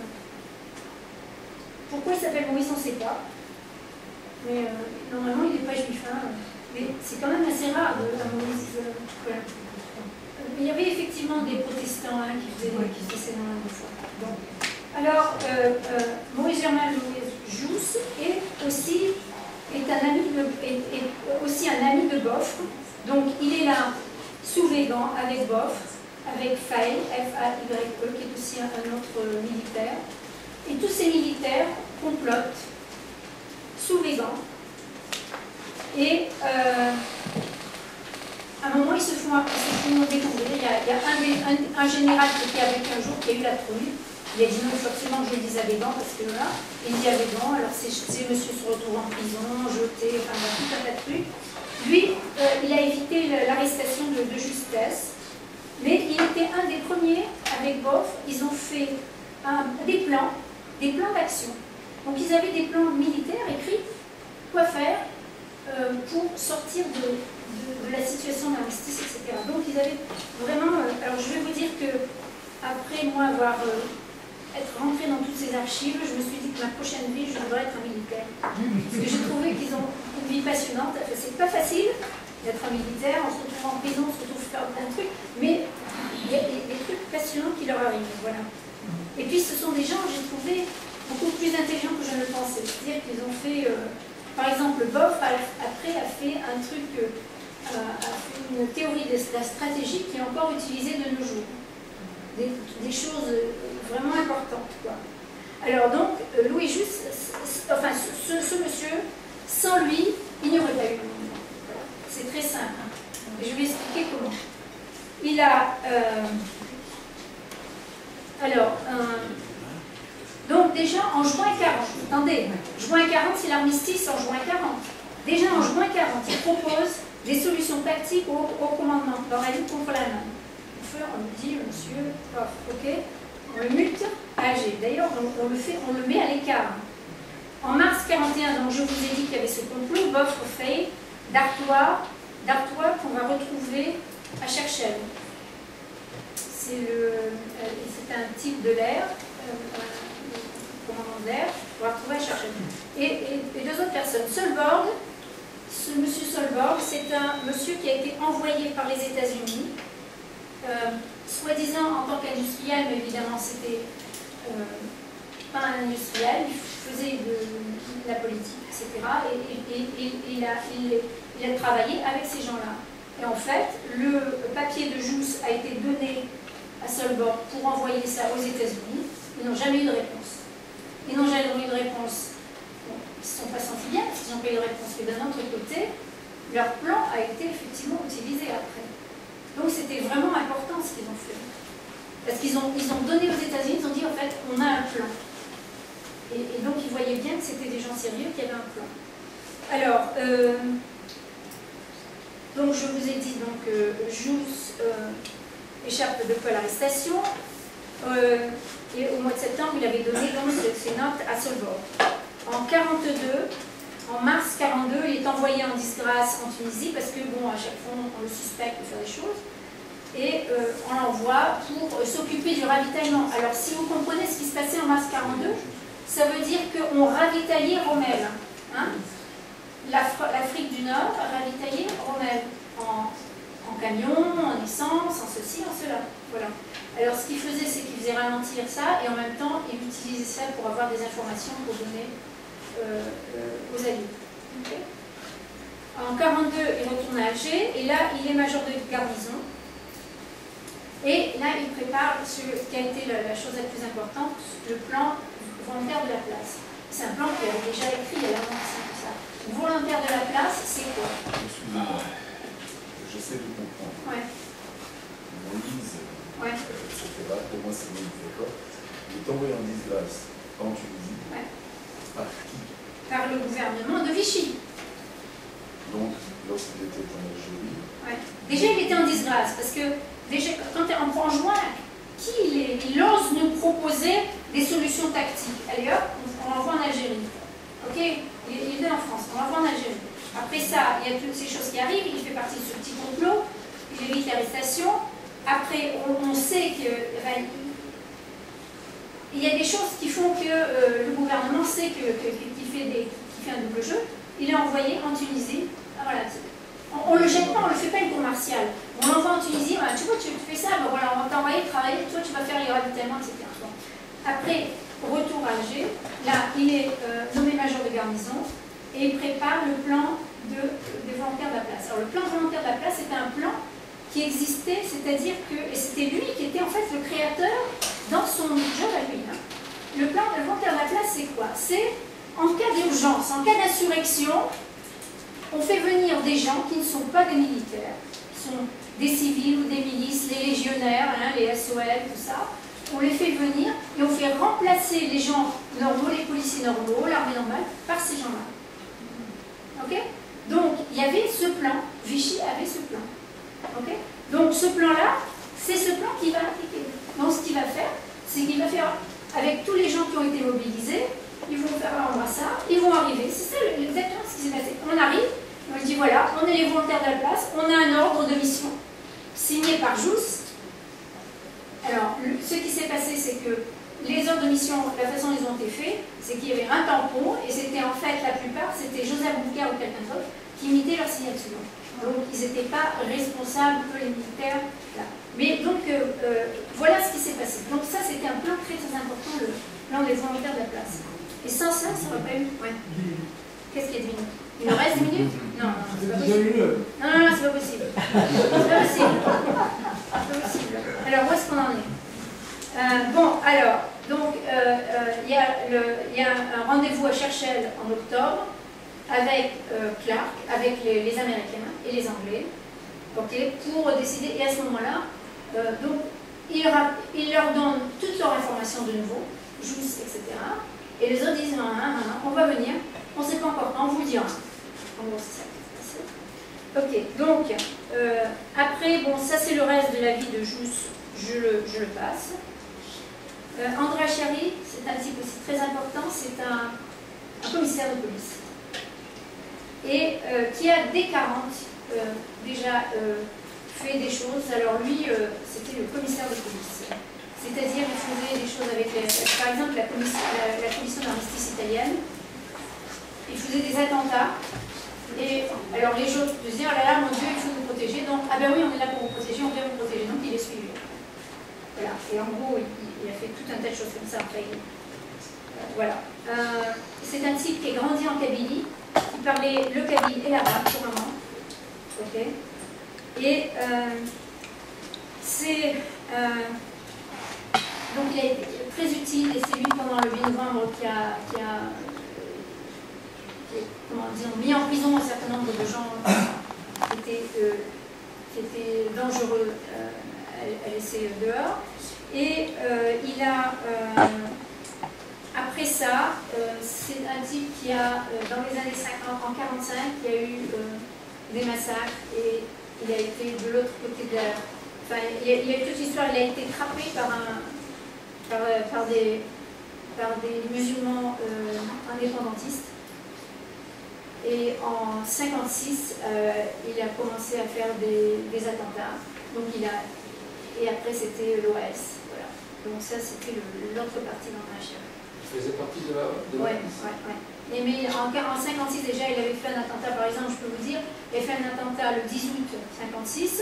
pourquoi il s'appelle Maurice, on ne sait pas. Mais normalement, il n'est pas juif, hein, mais c'est quand même assez rare de Maurice. Voilà. Il y avait effectivement des protestants hein, qui faisaient ces noms de fois. Bon. Alors, Maurice Germain Jousse est aussi un ami de Boff. Donc, il est là sous Végan avec Boff, avec Fay, F-A-Y-E, qui est aussi un autre militaire. Et tous ces militaires complotent sous Végan. Et à un moment, ils se font découvrir. Il y a un général qui était avec un jour qui a eu la trouille. Il a dit non, il faut absolument que je le dise à Végan, parce que là, il dit à Végan, alors ces monsieur se retrouve en prison, jeté, enfin, tout un tas de trucs. Lui, il a évité l'arrestation de justesse, mais il était un des premiers, avec Boff, ils ont fait des plans d'action. Donc ils avaient des plans militaires écrits, quoi faire pour sortir de la situation d'armistice, etc. Donc ils avaient vraiment... alors je vais vous dire que, après moi être rentrée dans toutes ces archives, je me suis dit que ma prochaine vie, je voudrais être un militaire. Parce que j'ai trouvé qu'ils ont une vie passionnante. C'est pas facile d'être un militaire, on se retrouve en prison, on se retrouve faire plein de trucs, mais il y a des trucs passionnants qui leur arrivent. Voilà. Et puis ce sont des gens, j'ai trouvé, beaucoup plus intelligents que je ne le pensais. C'est-à-dire qu'ils ont fait, par exemple, Boff après a fait un truc, a fait une théorie de la stratégie qui est encore utilisée de nos jours. Des choses vraiment importantes, quoi. Alors donc, Louis Juste, enfin, ce monsieur, sans lui, il n'y aurait pas eu. il a... donc déjà en juin 40, attendez, juin 40 c'est l'armistice en juin 40. Déjà en juin 40, il propose des solutions tactiques au commandement dans la lutte contre l'Allemagne. On lui dit, monsieur, ok, on le mute à Alger. D'ailleurs, on le met à l'écart. En mars 41, donc je vous ai dit qu'il y avait ce complot, Boffre, Frey, Dartois qu'on va retrouver à Cherchel. C'est un type de l'air, commandant de l'air, qu'on va retrouver à Cherchel. Et deux autres personnes. Solborg, ce monsieur Solborg, c'est un monsieur qui a été envoyé par les États-Unis, soi-disant en tant qu'industriel, mais évidemment c'était pas un industriel, il faisait de la politique, etc. Et il a travaillé avec ces gens-là. Et en fait, le papier de Jousse a été donné à Solborg pour envoyer ça aux États-Unis. Ils n'ont jamais eu de réponse. Ils n'ont jamais eu de réponse. Bon, ils ne se sont pas sentis bien parce qu'ils n'ont pas eu de réponse. Mais d'un autre côté, leur plan a été effectivement utilisé après. Donc c'était vraiment important ce qu'ils ont fait. Parce qu'ils ont donné aux États-Unis, ils ont dit en fait, on a un plan. Et donc ils voyaient bien que c'était des gens sérieux qui avaient un plan. Alors, donc je vous ai dit, donc Jousse échappe de peu à l'arrestation. Et au mois de septembre, il avait donné donc ses notes à Solborg. En 42, en mars 42, il est envoyé en disgrâce en Tunisie parce que, bon, à chaque fois, on le suspecte de faire des choses. Et on l'envoie pour s'occuper du ravitaillement. Alors, si vous comprenez ce qui se passait en mars 42, ça veut dire qu'on ravitaillait Rommel. Hein, l'Afrique du Nord a ravitaillé Rommel en camion, en essence, en ceci, en cela. Voilà. Alors, ce qu'il faisait, c'est qu'il faisait ralentir ça et en même temps, il utilisait ça pour avoir des informations pour donner aux alliés. Okay. En 42, il retourne à Alger et là, il est major de garnison. Et là, il prépare ce qui a été la chose la plus importante, le plan volontaire de la place. C'est un plan qu'il avait déjà écrit à l'avance, tout ça. Volontaire de la place, c'est quoi? Excusez-moi, j'essaie de comprendre. Ouais. Moïse, ouais. etc. Pour moi, c'est Moïse, d'accord? Il est tombé en disgrâce en Tunisie. Ouais. Par qui? Par le gouvernement de Vichy. Donc, lorsqu'il était en Algérie. Ouais. Déjà, il était en disgrâce parce que déjà, quand en juin, il ose nous proposer des solutions tactiques. Allez hop, on l'envoie en Algérie. Ok, il est en France, on l'envoie en Algérie. Après ça, il y a toutes ces choses qui arrivent, il fait partie de ce petit complot, il évite l'arrestation. Après, on sait que il y a des choses qui font que le gouvernement sait qu'il fait un double jeu. Il est envoyé en Tunisie. Voilà. On ne le jette pas, on ne le fait pas une cour martiale. On l'envoie en Tunisie, voilà, tu vois, tu fais ça, ben voilà, on va t'envoyer travailler, toi tu vas faire les ravitaillements, etc. Bon. Après, retour à Alger, là il est nommé major de garnison et il prépare le plan des volontaires de la place. Alors le plan volontaire de la place, c'était un plan qui existait, c'est-à-dire que, et c'était lui qui était en fait le créateur dans son job à lui. Hein. Le plan de volontaire de la place, c'est quoi? C'est en cas d'urgence, en cas d'insurrection, on fait venir des gens qui ne sont pas des militaires, qui sont des civils ou des milices, les légionnaires, hein, les SOL, tout ça. On les fait venir et on fait remplacer les gens normaux, les policiers normaux, l'armée normale, par ces gens-là. Ok? Donc, il y avait ce plan, Vichy avait ce plan. Ok? Donc, ce plan-là, c'est ce plan qu'il va appliquer. Donc, ce qu'il va faire, c'est qu'il va faire, avec tous les gens qui ont été mobilisés, ils vont faire un ça, ils vont arriver. C'est ça exactement ce qui s'est passé. On arrive, on dit voilà, on est les volontaires de la place, on a un ordre de mission signé par Jousse. Alors, ce qui s'est passé, c'est que les ordres de mission, la façon dont ils ont été faits, c'est qu'il y avait un tampon, et c'était en fait, la plupart, c'était Joseph Boucard ou quelqu'un d'autre, qui imitait leur signature. Donc, ils n'étaient pas responsables, eux, les militaires, là. Mais donc, voilà ce qui s'est passé. Donc ça, c'était un plan très très important, le plan des volontaires de la place. Et sans ça, ça n'aurait pas eu. Ouais. Qu'est-ce qu'il y a de minutes? Il nous reste 10 minutes? Non, c'est pas possible. Non, c'est pas possible. C'est pas possible. C'est pas possible. Alors, où est-ce qu'on en est? Bon, alors, donc, il y a un rendez-vous à Cherchel en octobre avec Clark, avec les Américains et les Anglais, okay, pour décider. Et à ce moment-là, Donc, il leur donne toutes leurs informations de nouveau, JUS, etc. Et les autres disent, on va venir, on ne sait pas encore quand, on vous le dira. En gros, c'est ça qui s'est passé. Ok, donc, après, bon, ça c'est le reste de la vie de JUS, je le passe. André Achari, c'est un type aussi très important, c'est un commissaire de police. Et qui a, dès 40, déjà fait des choses. Alors lui, c'était le commissaire de police. C'est-à-dire, il faisait des choses avec, par exemple, la commission d'armistice italienne. Il faisait des attentats. Et alors les gens disaient, oh là là, mon Dieu, il faut nous protéger. Donc, ah ben oui, on est là pour vous protéger, on vient vous protéger. Donc, il est suivi. Voilà. Et en gros, il a fait tout un tas de choses comme ça. Enfin, voilà. C'est un type qui est grandi en Kabylie, qui parlait le kabyle et l'arabe couramment. Ok. Et c'est donc il a été très utile et c'est lui pendant le 8 novembre qui a comment dire, mis en prison un certain nombre de gens qui étaient dangereux à laisser dehors. Et il a après ça, c'est un type qui a dans les années 50, en 45, qui a eu des massacres et il a été de l'autre côté de la... Enfin, il y a eu toute l'histoire, il a été frappé par des musulmans indépendantistes. Et en 56, il a commencé à faire des attentats. Donc et après c'était l'OAS. Voilà. Donc ça c'était l'autre partie dans la chair. Il faisait partie de l'OAS. Ouais. Mais en 56 déjà, il avait fait un attentat, par exemple, je peux vous dire, il a fait un attentat le 10 août 56,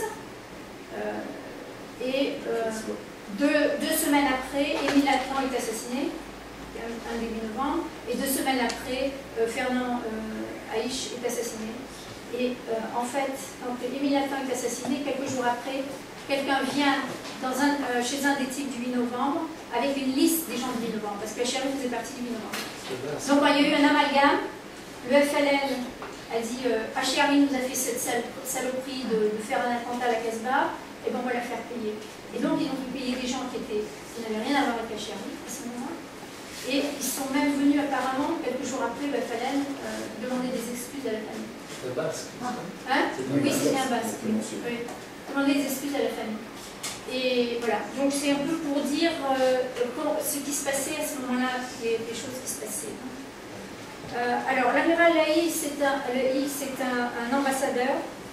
et 2 semaines après, Émile Latran est assassiné, un début novembre, et 2 semaines après, Fernand Haïch est assassiné. Et en fait, quand Émile Latran est assassiné, quelques jours après, quelqu'un vient chez un des types du 8 novembre avec une liste des gens du 8 novembre, parce que Achari faisait partie du 8 novembre. Donc quand il y a eu un amalgame, le FLN a dit Achari nous a fait cette saloperie de faire un attentat à la Casbah, et ben on va la faire payer. Et donc ils ont pu payer des gens qui n'avaient rien à voir avec Achari à ce moment-là. Et ils sont même venus apparemment, quelques jours après, le FLN demander des excuses à la famille. C'est un basque. Hein? Oui, c'était un basque. Oui. Demander des excuses à la famille. Et voilà, donc c'est un peu pour dire ce qui se passait à ce moment-là, des choses qui se passaient. Alors, l'amiral Laï, c'est un ambassadeur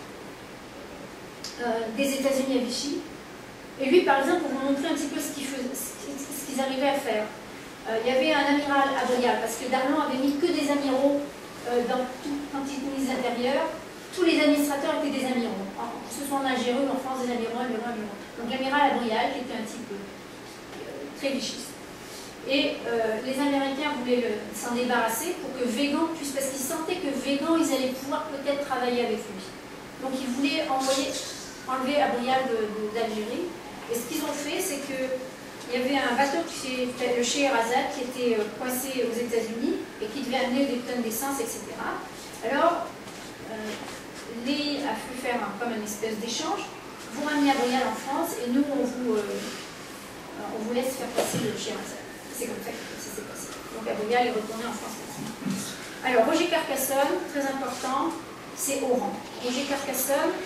des États-Unis à Vichy. Et lui, par exemple, pour vous montrer un petit peu ce qu'ils arrivaient à faire. Il y avait un amiral à Boyal, parce que Darlan avait mis que des amiraux quand il ministre intérieur. Tous les administrateurs étaient des amiraux, que ce soit en Algérie ou en France, des amiraux. Donc l'amiral Abrial, qui était un type très vichiste. Et les Américains voulaient s'en débarrasser pour que Végan puisse, parce qu'ils sentaient que Végan, ils allaient pouvoir peut-être travailler avec lui. Donc ils voulaient enlever Abrial d'Algérie. Et ce qu'ils ont fait, c'est qu'il y avait un bateau, le Scheherazade, qui était coincé aux États-Unis et qui devait amener des tonnes d'essence, etc. Alors, Lee a pu faire comme une espèce d'échange. Vous ramenez Abrial en France et nous, on vous laisse faire passer le Scheherazade. C'est comme ça que ça s'est passé. Donc Abrial est retourné en France. Alors, Roger Carcassonne, très important, c'est Oran. Roger Carcassonne,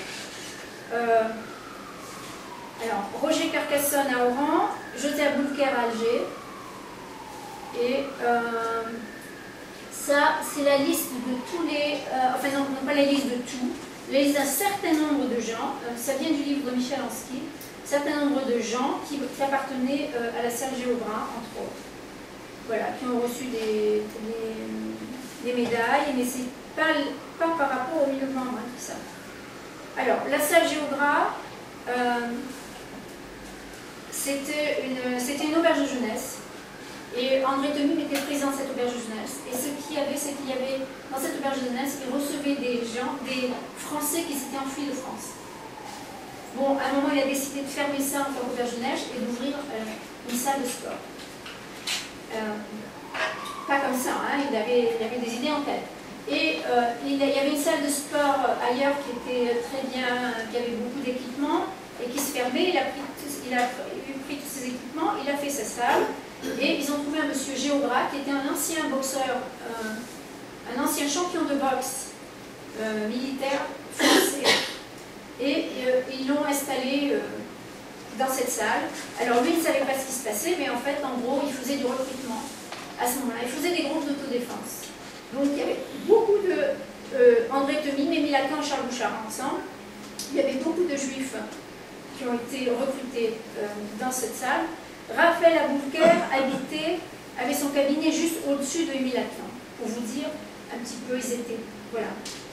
Roger Carcassonne à Oran, José Aboulker à Alger. Et ça, c'est la liste de tous les... enfin non, pas la liste de tout, la liste d'un certain nombre de gens. Ça vient du livre de Michel Ansky. Un certain nombre de gens qui appartenaient à la Serge Aubrin, entre autres. Voilà, qui ont reçu des médailles, mais c'est pas par rapport au 8 novembre, hein, tout ça. Alors, la salle Géogras, c'était une auberge de jeunesse. Et André Temime était président de cette auberge de jeunesse. Et ce qu'il y avait, c'est qu'il y avait, dans cette auberge de jeunesse, il recevait des Français qui s'étaient enfuis de France. Bon, à un moment, il a décidé de fermer ça en tant qu'auberge de jeunesse et d'ouvrir une salle de sport. Pas comme ça, hein, il avait des idées en tête. Et il y avait une salle de sport ailleurs qui était très bien, qui avait beaucoup d'équipements. et qui se fermait. Il a pris tous ses équipements, il a fait sa salle, et ils ont trouvé un monsieur Géograt qui était un ancien boxeur, un ancien champion de boxe militaire français. Et ils l'ont installé dans cette salle. Alors lui, il ne savait pas ce qui se passait, mais en fait, en gros, il faisait du recrutement à ce moment-là. Il faisait des groupes d'autodéfense. Donc il y avait beaucoup de André Temime, Émile Lacan et Charles Bouchard ensemble. Il y avait beaucoup de juifs qui ont été recrutés dans cette salle. Raphaël Aboulker avait son cabinet juste au-dessus de Émile Lacan, pour vous dire un petit peu, ils étaient. Voilà.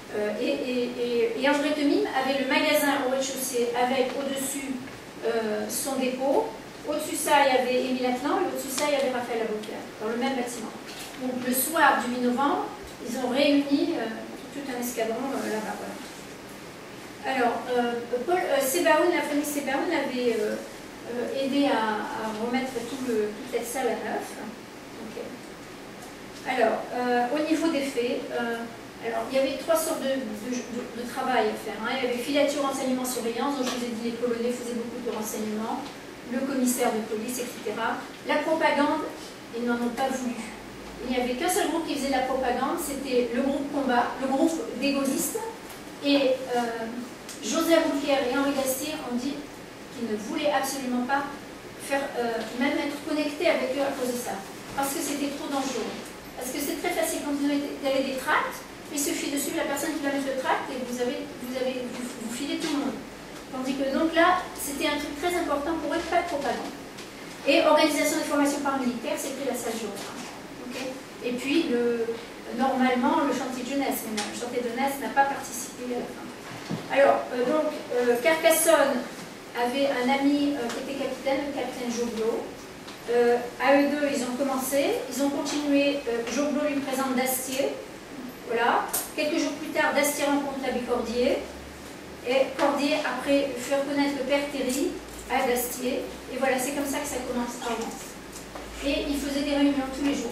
Et André Temime avait le magasin au rez-de-chaussée avec au-dessus son dépôt. Au-dessus de ça, il y avait Émile Lacan, et au-dessus de ça, il y avait Raphaël Aboulker, dans le même bâtiment. Donc le soir du 8 novembre, ils ont réuni tout un escadron là-bas. Voilà. Alors, Paul Sebaoun, la famille Sebaoun avait aidé à remettre toute cette salle à neuf. Okay. Alors, au niveau des faits, alors, il y avait trois sortes de travail à faire. Hein. Il y avait filature, renseignement, surveillance, dont je vous ai dit les Polonais faisaient beaucoup de renseignements, le commissaire de police, etc. La propagande, ils n'en ont pas voulu. Il n'y avait qu'un seul groupe qui faisait la propagande, c'était le groupe Combat, le groupe des gaullistes, et José Aboulker et Henri Dastier ont dit qu'ils ne voulaient absolument pas faire, même être connectés avec eux à cause de ça, parce que c'était trop dangereux. Parce que c'est très facile quand vous avez des tracts, il suffit de suivre la personne qui va mettre le tract et vous filez tout le monde. Tandis que donc là, c'était un truc très important pour eux, pas de propagande. Et organisation des formations paramilitaires, c'était la salle géographe. Okay. Et puis, normalement, le chantier de jeunesse, mais le chantier de jeunesse n'a pas participé à la fin. Alors, Carcassonne avait un ami qui était capitaine, le capitaine Joblot. À eux deux, ils ont commencé, ils ont continué. Joblot lui présente Dastier. Voilà. Quelques jours plus tard, Dastier rencontre l'abbé Cordier. Et Cordier, après, fait reconnaître le père Théry à Dastier. Et voilà, c'est comme ça que ça commence à avancer. Et il faisait des réunions tous les jours.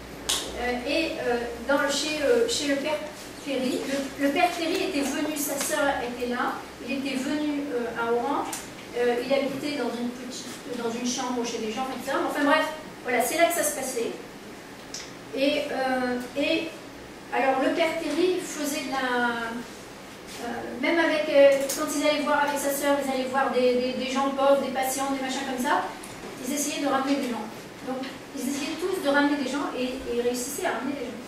Chez le père Théry, le père Théry était venu, sa sœur était là, il était venu à Oran. Il habitait dans une chambre chez des gens, etc. Enfin bref, voilà, c'est là que ça se passait. Et alors le père Théry faisait de la... même avec, quand ils allaient voir avec sa sœur, ils allaient voir des gens pauvres, des patients, des machins comme ça, ils essayaient de ramener des gens. Donc ils essayaient tous de ramener des gens et ils réussissaient à ramener des gens.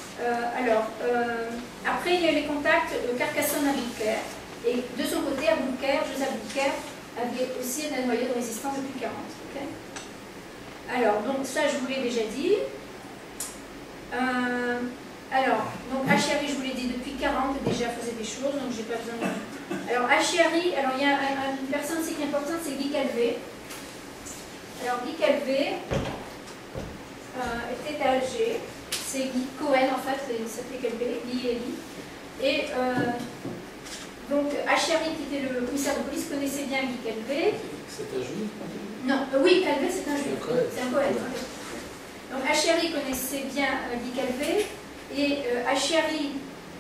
Après il y a eu les contacts Carcassonne-Aboulker. Et de son côté, José Aboulker avait aussi un noyau de résistance depuis 40. Okay. Alors, donc ça, je vous l'ai déjà dit. Donc Achiari, je vous l'ai dit, depuis 40 déjà faisait des choses, donc j'ai pas besoin de... Alors Achiari, alors il y a une personne qui est importante, c'est Guy Calvé. Alors Guy Calvé était à Alger. C'est Guy Cohen en fait, il s'appelait Calvé, Guy et Guy. Et donc Achiari, qui était le commissaire de police, connaissait bien Guy Calvé. C'est un juif? Non, oui, Calvé c'est un juif. C'est un Cohen. Donc Achiari connaissait bien Guy Calvé. Et Achiari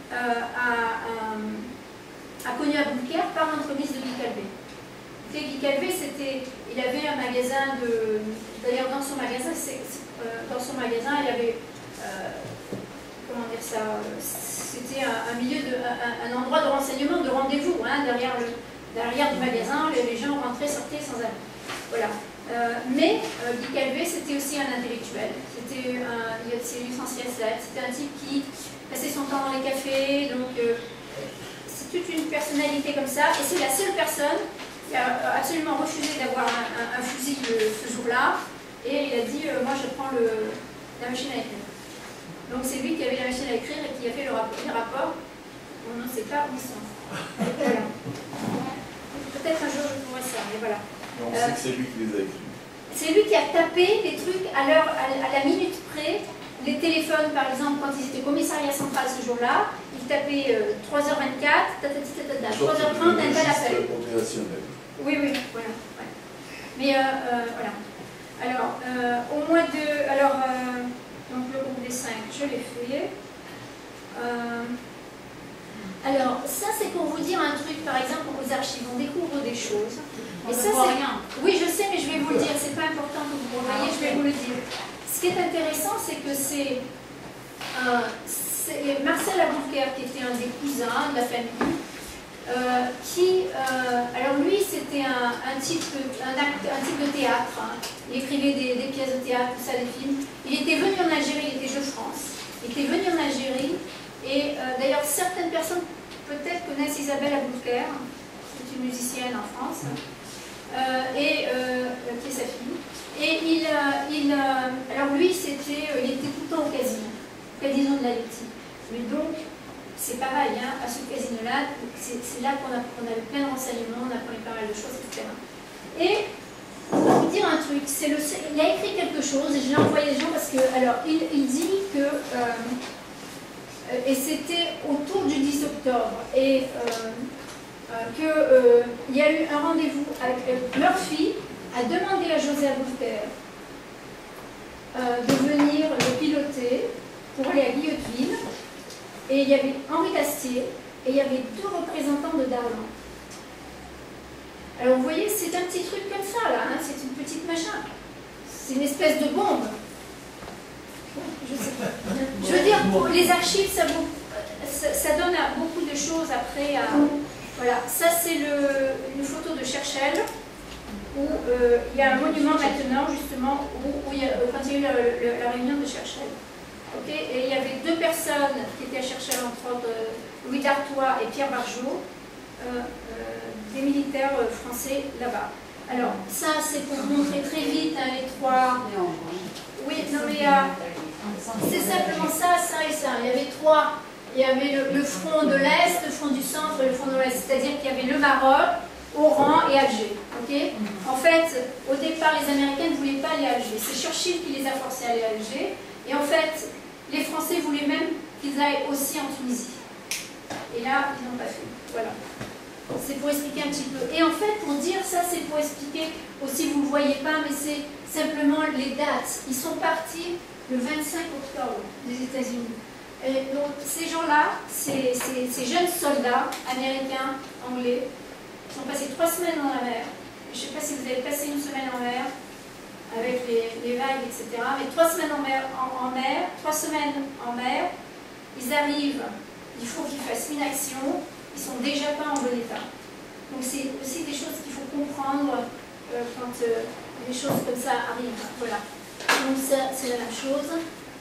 a connu Aboulker par l'entremise de Guy Calvé. Guy Calvé, il avait un magasin de... D'ailleurs, dans son magasin, il y avait... comment dire ça, c'était un endroit de renseignement, de rendez-vous, hein, derrière du magasin, les gens rentraient, sortaient sans arrêt. Voilà. Mais Guy Calvé, c'était aussi un intellectuel. C'est l'essentiel, c'était un type qui passait son temps dans les cafés, donc c'est toute une personnalité comme ça, et c'est la seule personne qui a absolument refusé d'avoir un fusil ce jour-là, et il a dit moi je prends la machine à écrire. Donc c'est lui qui avait la machine à écrire et qui a fait les rapports. On ne sait pas où ils sont. Voilà. Peut-être un jour je pourrai ça, mais voilà. On sait que c'est lui qui les a écrits. C'est lui qui a tapé les trucs à la minute près. Les téléphones, par exemple, quand ils étaient au commissariat central ce jour-là, ils tapaient 3h24, 3h30, un tel appel. Oui, voilà. Ouais. Mais voilà. Alors, au mois de... Alors, donc le groupe des 5, je l'ai fait. Alors, ça c'est pour vous dire un truc, par exemple, aux archives, on découvre des choses. On Et ne ça, voit c'est rien. Oui, je sais, mais je vais vous le dire, c'est pas important que vous me voyez, je vais vous le dire. Ce qui est intéressant, c'est que c'est Marcel Aboulker, qui était un des cousins de la famille, alors lui, c'était un type de théâtre, hein. Il écrivait des pièces de théâtre, tout ça, des films. Il était venu en Algérie, il était de France, il était venu en Algérie, et d'ailleurs certaines personnes peut-être connaissent Isabelle Aboulker, c'est une musicienne en France, qui est sa fille. Et alors lui, il était tout le temps au casino de la Letty. Mais donc, c'est pareil, hein, à ce casino-là, c'est là qu'on avait plein de renseignements, on apprenait pas mal de choses, etc. Et pour vous dire un truc, il a écrit quelque chose, et je l'ai envoyé aux gens parce que, alors, il dit que, et c'était autour du 10 octobre, et qu'il y a eu un rendez-vous avec Murphy, a demandé à José Aboulker de venir le piloter pour aller à Guillotville. Et il y avait Henri Dastier et il y avait 2 représentants de Darlan. Alors vous voyez, c'est un petit truc comme ça là, hein, c'est une petite machin. C'est une espèce de bombe. Je sais pas. Je veux dire, pour les archives, ça donne à beaucoup de choses après. Voilà, ça c'est une photo de Cherchel, où il y a un monument maintenant, justement, quand il y a eu la réunion de Cherchel. Okay, et il y avait 2 personnes qui étaient à Cherchel, entre autres Louis Dartois et Pierre Barjot, des militaires français là-bas. Alors, ça c'est pour vous montrer très vite hein, les 3. Oui, non mais c'est simplement ça, ça et ça. Il y avait 3. Il y avait le front de l'Est, le front du centre et le front de l'Ouest. C'est-à-dire qu'il y avait le Maroc, Oran et Alger. Okay, en fait, au départ, les Américains ne voulaient pas aller à Alger. C'est Churchill qui les a forcés à aller à Alger. Et en fait, les Français voulaient même qu'ils aillent aussi en Tunisie. Et là, ils n'ont pas fait. Voilà. C'est pour expliquer un petit peu. Et en fait, pour dire ça, c'est pour expliquer aussi, vous ne le voyez pas, mais c'est simplement les dates. Ils sont partis le 25 octobre des États-Unis. Et donc, ces gens-là, ces jeunes soldats américains, anglais, sont passés 3 semaines dans la mer. Je ne sais pas si vous avez passé une semaine en mer, avec les vagues, etc. Mais 3 semaines en mer, 3 semaines en mer, ils arrivent, il faut qu'ils fassent une action, ils sont déjà pas en bon état. Donc c'est aussi des choses qu'il faut comprendre quand des choses comme ça arrivent. Voilà. Donc ça, c'est la même chose.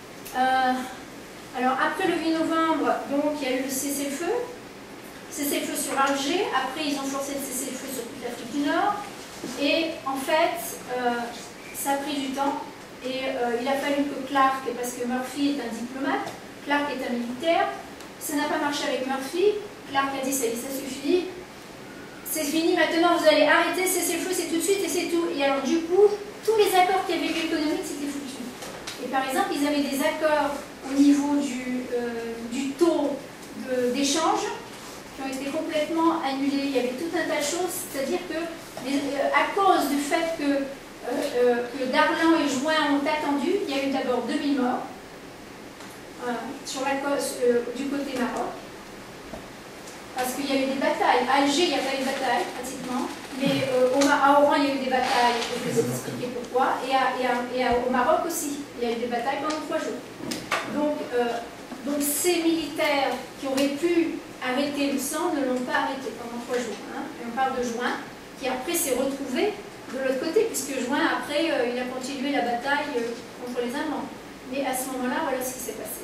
Alors après le 8 novembre, donc il y a eu le cessez-le-feu. Cessez-le-feu sur Alger. Après, ils ont forcé le cessez-le-feu sur toute l'Afrique du Nord. Et en fait, ça a pris du temps et il a fallu que Clark, parce que Murphy est un diplomate, Clark est un militaire, ça n'a pas marché avec Murphy, Clark a dit ça y est, ça suffit, c'est fini, maintenant vous allez arrêter, cessez le feu, c'est tout de suite et c'est tout. Et alors du coup, tous les accords qu'il y avait eu économiques, c'était foutu. Et par exemple, ils avaient des accords au niveau du taux d'échange qui ont été complètement annulés. Il y avait tout un tas de choses, c'est-à-dire que à cause du fait que Darlan et Juin ont attendu, il y a eu d'abord 2000 morts sur la côte du côté Maroc, parce qu'il y a eu des batailles. À Alger, il n'y a pas eu de bataille pratiquement, mais à Oran, il y a eu des batailles, je vais vous expliquer pourquoi, et au Maroc aussi, il y a eu des batailles pendant 3 jours. Donc ces militaires qui auraient pu arrêter le sang ne l'ont pas arrêté pendant 3 jours. Hein. Et on parle de Juin, qui après s'est retrouvé de l'autre côté, puisque Juin, après, il a continué la bataille contre les Allemands. Mais à ce moment-là, voilà ce qui s'est passé.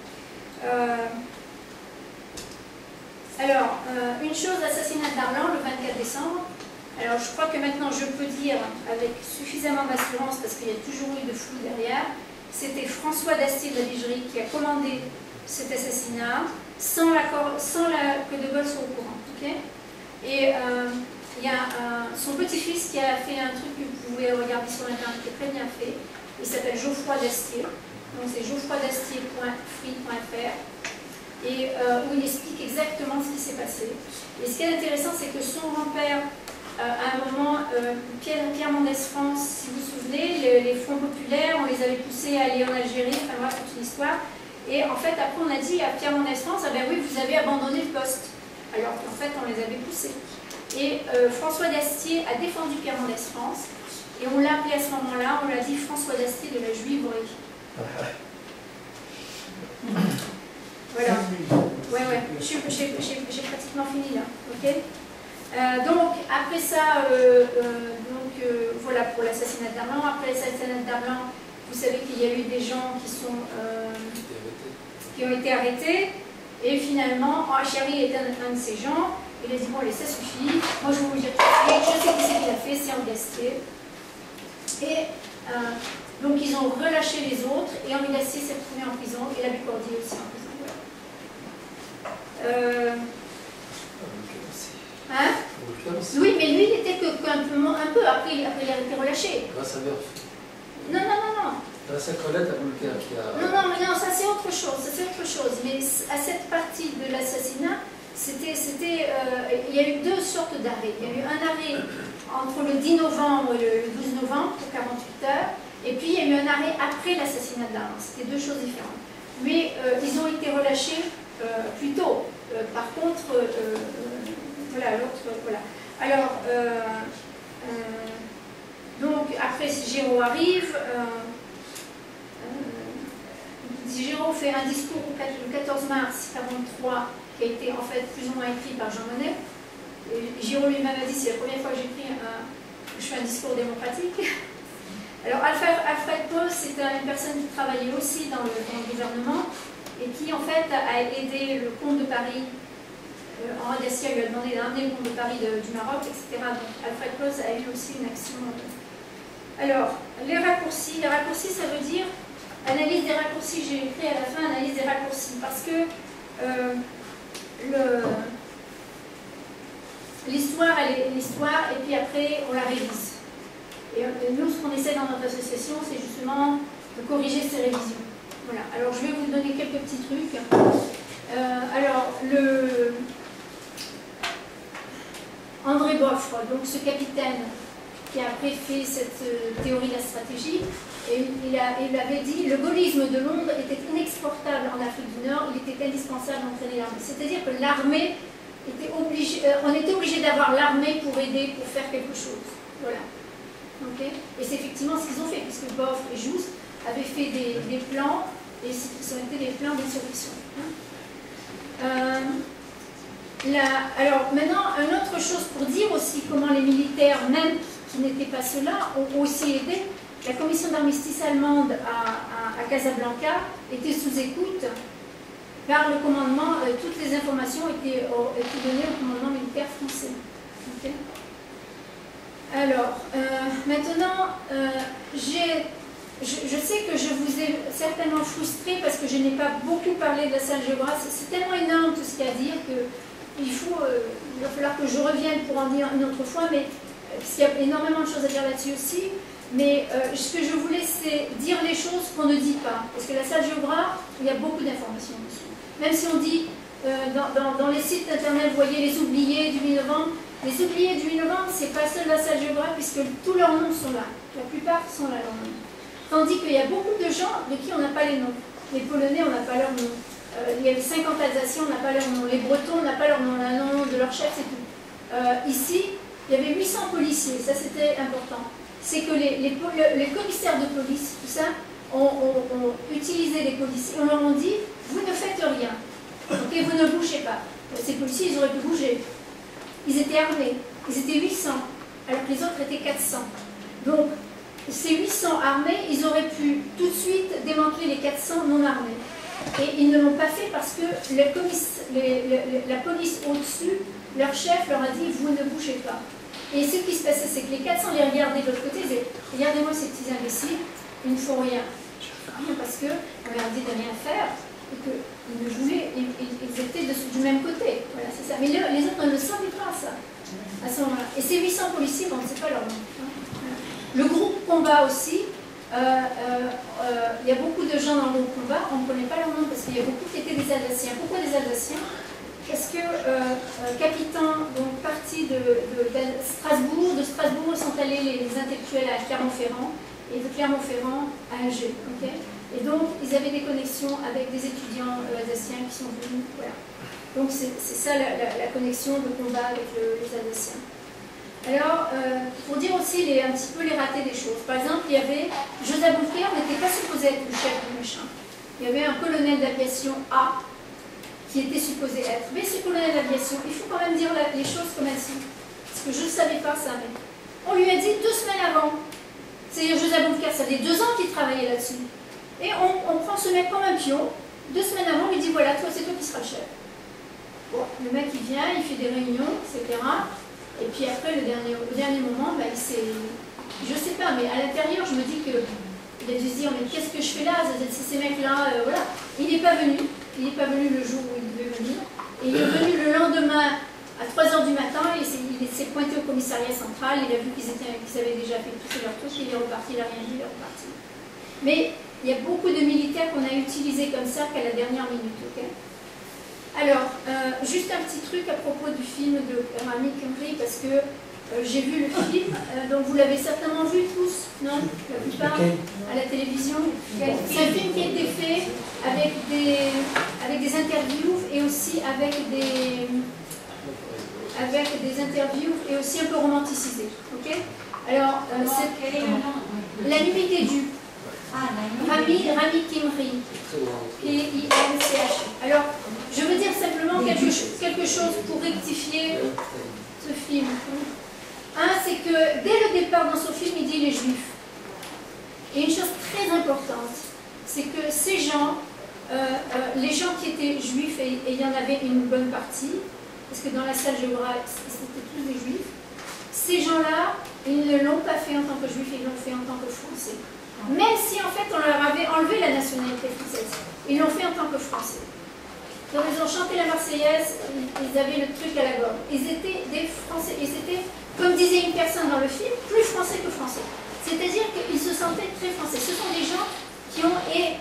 Alors, une chose, l'assassinat d'Arlan, le 24 décembre. Alors, je crois que maintenant, je peux dire avec suffisamment d'assurance, parce qu'il y a toujours eu de flou derrière, c'était François Dastier de la Vigerie qui a commandé cet assassinat sans que De Gaulle soit au courant. Okay, et il y a son petit-fils qui a fait un truc que vous pouvez regarder sur internet, qui est très bien fait. Il s'appelle Geoffroy Dastier. Donc c'est geoffroidastier.free.fr et où il explique exactement ce qui s'est passé. Et ce qui est intéressant, c'est que son grand-père, à un moment, Pierre Mendès France, si vous vous souvenez, les fronts populaires, on les avait poussés à aller en Algérie, enfin voilà, toute une histoire. Et en fait, après, on a dit à Pierre Mendès France, ah ben oui, vous avez abandonné le poste. Alors qu'en fait, on les avait poussés. Et François Dastier a défendu Pierre Mendès France. Et on l'a appelé à ce moment-là, on l'a dit François Dastier de la Juiverie. Voilà. Ouais. J'ai pratiquement fini là. Ok. Donc, après ça, voilà pour l'assassinat d'Arlan. Après l'assassinat d'Arlan, vous savez qu'il y a eu des gens qui ont été arrêtés. Et finalement, Achari est un de ces gens. Il a dit, bon, allez, ça suffit. Moi, je vais vous dire tout de suite. Je sais qui c'est qu'il a fait, c'est Henri Dastier. Et donc, ils ont relâché les autres. Et Henri Dastier s'est retrouvé en prison. Et la Bucordier aussi en prison. Voilà. Hein? Oui, mais lui, il était un peu après, il a été relâché. Grâce à Murphy. Non. Grâce à Colette à Boulker qui a... Non, ça c'est autre chose. Mais à cette partie de l'assassinat, il y a eu deux sortes d'arrêts. Il y a eu un arrêt entre le 10 novembre et le 12 novembre pour 48 heures. Et puis il y a eu un arrêt après l'assassinat d'Arlan. C'était deux choses différentes. Mais ils ont été relâchés plus tôt. Par contre, voilà, l'autre, voilà. Alors, donc, après, Géraud arrive. Géraud fait un discours le 14 mars 1943, qui a été en fait plus ou moins écrit par Jean Monnet. Et Géraud lui-même a dit, c'est la première fois que je fais un discours démocratique. Alors, Alfred Pohl, c'était une personne qui travaillait aussi dans le gouvernement et qui, en fait, a aidé le comte de Paris. Henri Dastier lui a demandé d'amener le comte de Paris du Maroc, etc. Donc, Alfred Pohl a eu aussi une action. Alors, les raccourcis, ça veut dire analyse des raccourcis. J'ai écrit à la fin analyse des raccourcis parce que l'histoire, elle est l'histoire et puis après, on la révise. Et nous, ce qu'on essaie dans notre association, c'est justement de corriger ces révisions. Voilà. Alors, je vais vous donner quelques petits trucs. André Boffre, donc ce capitaine qui a après fait cette théorie de la stratégie, et il avait dit le gaullisme de Londres était inexportable en Afrique du Nord, il était indispensable d'entraîner l'armée. C'est-à-dire que l'armée était obligée, on était obligé d'avoir l'armée pour aider, pour faire quelque chose. Voilà. Okay. Et c'est effectivement ce qu'ils ont fait, puisque Boffre et Jousse avaient fait des plans, et ce ont été des plans d'insurrection. Alors maintenant, une autre chose pour dire aussi comment les militaires, même qui n'étaient pas ceux-là, ont aussi aidé. La commission d'armistice allemande à Casablanca était sous écoute par le commandement, toutes les informations étaient données au commandement militaire français. Okay. Alors, maintenant, je sais que je vous ai certainement frustré parce que je n'ai pas beaucoup parlé de la salle Géogras. C'est tellement énorme tout ce qu'il y a à dire qu'il va falloir que je revienne pour en dire une autre fois, mais parce qu'il y a énormément de choses à dire là-dessus aussi. Mais ce que je voulais, c'est dire les choses qu'on ne dit pas. Parce que la salle Géogras, il y a beaucoup d'informations dessus. Même si on dit, dans les sites internet, vous voyez les oubliés du 8 novembre, les oubliés du 8 novembre, c'est pas seul la salle Géogras, puisque tous leurs noms sont là. La plupart sont là, leurs noms. Tandis qu'il y a beaucoup de gens de qui on n'a pas les noms. Les Polonais, on n'a pas leurs noms. Il y a les 50 Alsaciens, on n'a pas leurs noms. Les Bretons, on n'a pas leur nom. On a le nom de leur chef, c'est tout. Ici, il y avait 800 policiers. Ça, c'était important. C'est que les commissaires de police, tout ça, ont utilisé les policiers. On leur a dit, vous ne faites rien. Okay, vous ne bougez pas. Ces policiers, ils auraient pu bouger. Ils étaient armés. Ils étaient 800, alors que les autres étaient 400. Donc, ces 800 armés, ils auraient pu tout de suite démanteler les 400 non armés. Et ils ne l'ont pas fait parce que la police au-dessus, leur chef leur a dit, vous ne bougez pas. Et ce qui se passait, c'est que les 400 les regardaient de l'autre côté, ils disaient, regardez-moi ces petits imbéciles, ils ne font rien. Parce qu'on leur dit de rien faire, et qu'ils ne voulaient, ils étaient du même côté. Voilà, c'est ça. Mais les autres ne le savaient pas, ça, à ce moment-là. Et ces 800 policiers, on ne sait pas leur nom. Le groupe combat aussi, il y a beaucoup de gens dans le groupe combat, on ne connaît pas leur nom parce qu'il y a beaucoup qui étaient des Alsaciens. Pourquoi des Alsaciens? Parce que Capitan, donc parti de Strasbourg, ils sont allés les intellectuels à Clermont-Ferrand, et de Clermont-Ferrand à Alger. Okay, Et donc, ils avaient des connexions avec des étudiants alsaciens qui sont venus. Voilà. Donc, c'est ça la connexion de combat avec les Alsaciens. Alors, pour dire aussi un petit peu les ratés des choses. Par exemple, il y avait Joseph Bouffier n'était pas supposé être le chef du machin. Il y avait un colonel d'aviation A qui était supposé être. Mais ce colonel d'aviation, il faut quand même dire les choses comme elles sont. Parce que je ne savais pas ça, mais on lui a dit 2 semaines avant. C'est-à-dire Joseph Bouffier, ça faisait 2 ans qu'il travaillait là-dessus. Et on prend ce mec comme un pion. 2 semaines avant, on lui dit voilà, toi, c'est toi qui seras le chef. Bon, le mec il vient, il fait des réunions, etc. Et puis après, au dernier moment, bah, je sais pas, mais à l'intérieur, je me dis que il a dû se dire mais qu'est-ce que je fais là, ces mecs-là, voilà. Il n'est pas venu le jour où il devait venir. Et il est venu le lendemain à 3h du matin, il s'est pointé au commissariat central, il a vu qu'ils avaient déjà fait tous leurs trucs, il est reparti, il n'a rien dit, il est reparti. Mais il y a beaucoup de militaires qu'on a utilisés comme ça qu'à la dernière minute, ok ? Alors, juste un petit truc à propos du film de Rami Kemri, parce que j'ai vu le film, donc vous l'avez certainement vu tous, non? La plupart, à la télévision. C'est un film qui a été fait avec des interviews et aussi avec des interviews et aussi un peu romanticisé, ok? Alors, quel est le nom? La nuit des dupes. Rami Kemri, K-I-M-C-H. Alors, je veux dire simplement quelque chose pour rectifier ce film. C'est que dès le départ dans ce film, il dit les Juifs. Et une chose très importante, c'est que ces gens, les gens qui étaient juifs, et il y en avait une bonne partie, parce que dans la salle géographique, c'était tous des Juifs, ces gens-là, ils ne l'ont pas fait en tant que Juifs, ils l'ont fait en tant que Français. Même si en fait on leur avait enlevé la nationalité française, ils l'ont fait en tant que Français. Donc ils ont chanté la Marseillaise, ils avaient le truc à la gorge. Ils étaient des Français, ils étaient, comme disait une personne dans le film, plus Français que Français. C'est-à-dire qu'ils se sentaient très Français. Ce sont des gens qui ont... Et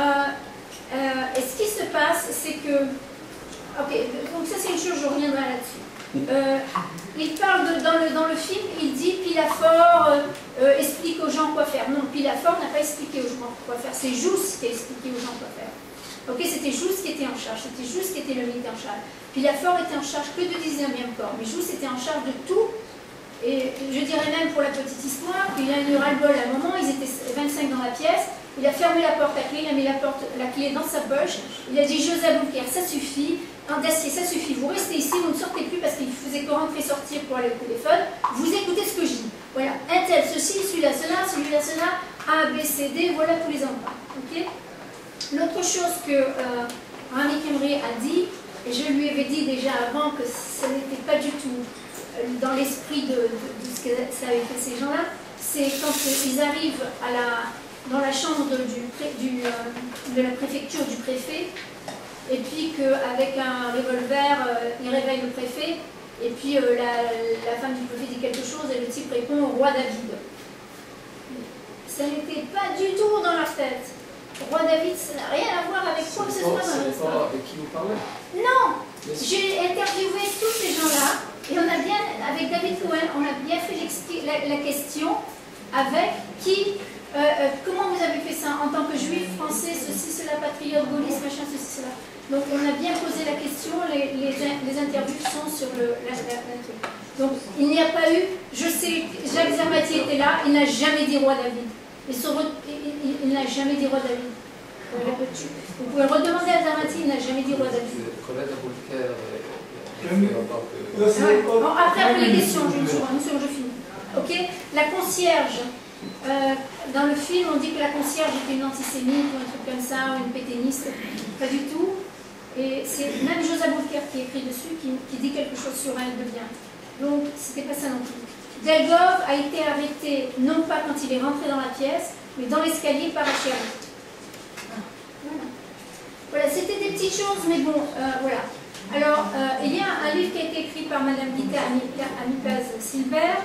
ce qui se passe, c'est que... Ok, donc ça c'est une chose, je reviendrai là-dessus. Il parle dans le film, il dit Pilafort explique aux gens quoi faire. Non, Pilafort n'a pas expliqué aux gens quoi faire, c'est Jousse qui a expliqué aux gens quoi faire. Ok, c'était Jousse qui était en charge, c'était Jousse qui était le militaire en charge. Pilafort était en charge que du 19e corps, mais Jousse était en charge de tout. Et je dirais même pour la petite histoire qu'il a eu ras-le-bol à un moment, ils étaient 25 dans la pièce, il a fermé la porte à clé, il a mis la clé dans sa poche, il a dit Joseph Bouffier, ça suffit, un d'acier, ça suffit, vous restez ici, vous ne sortez plus parce qu'il faisait que rentrer, sortir pour aller au téléphone, vous écoutez ce que je dis. Voilà, un tel, ceci, celui-là, cela, A, B, C, D, voilà tous les endroits. Okay. L'autre chose que Rami Kemri a dit, et je lui avais dit déjà avant que ce n'était pas du tout dans l'esprit de ce que ça avait fait ces gens-là, c'est quand ils arrivent dans la chambre de la préfecture du préfet, et puis qu'avec un revolver, ils réveillent le préfet, et puis la femme du préfet dit quelque chose, et le type répond au roi David. Ça n'était pas du tout dans leur tête. Roi David, ça n'a rien à voir avec quoi que ce soit dans l'histoire. Avec qui vous parlez? Non! J'ai interviewé tous ces gens-là, et on a bien, avec David Cohen, on a bien fait la question avec qui, comment vous avez fait ça en tant que juif, français, ceci, cela, patriote, gaulliste, machin, ceci, cela. Donc on a bien posé la question, les interviews sont sur la truc. Donc il n'y a pas eu, je sais, Jacques Zermati était là, il n'a jamais dit roi David. Il n'a jamais dit roi David. Vous pouvez redemander à Zermati, il n'a jamais dit roi David. Bon, après les questions, je finis. Ok, la concierge. Dans le film, on dit que la concierge était une antisémite ou un truc comme ça, ou une pétainiste. Pas du tout. Et c'est même Joseph Bouffier qui écrit dessus, qui dit quelque chose sur elle de bien. Donc, c'était pas ça non plus. Delgov a été arrêté, non pas quand il est rentré dans la pièce, mais dans l'escalier par Achille. Voilà, c'était des petites choses, mais bon, voilà. Alors, il y a un livre qui a été écrit par Madame Gita Amipaz-Silbert.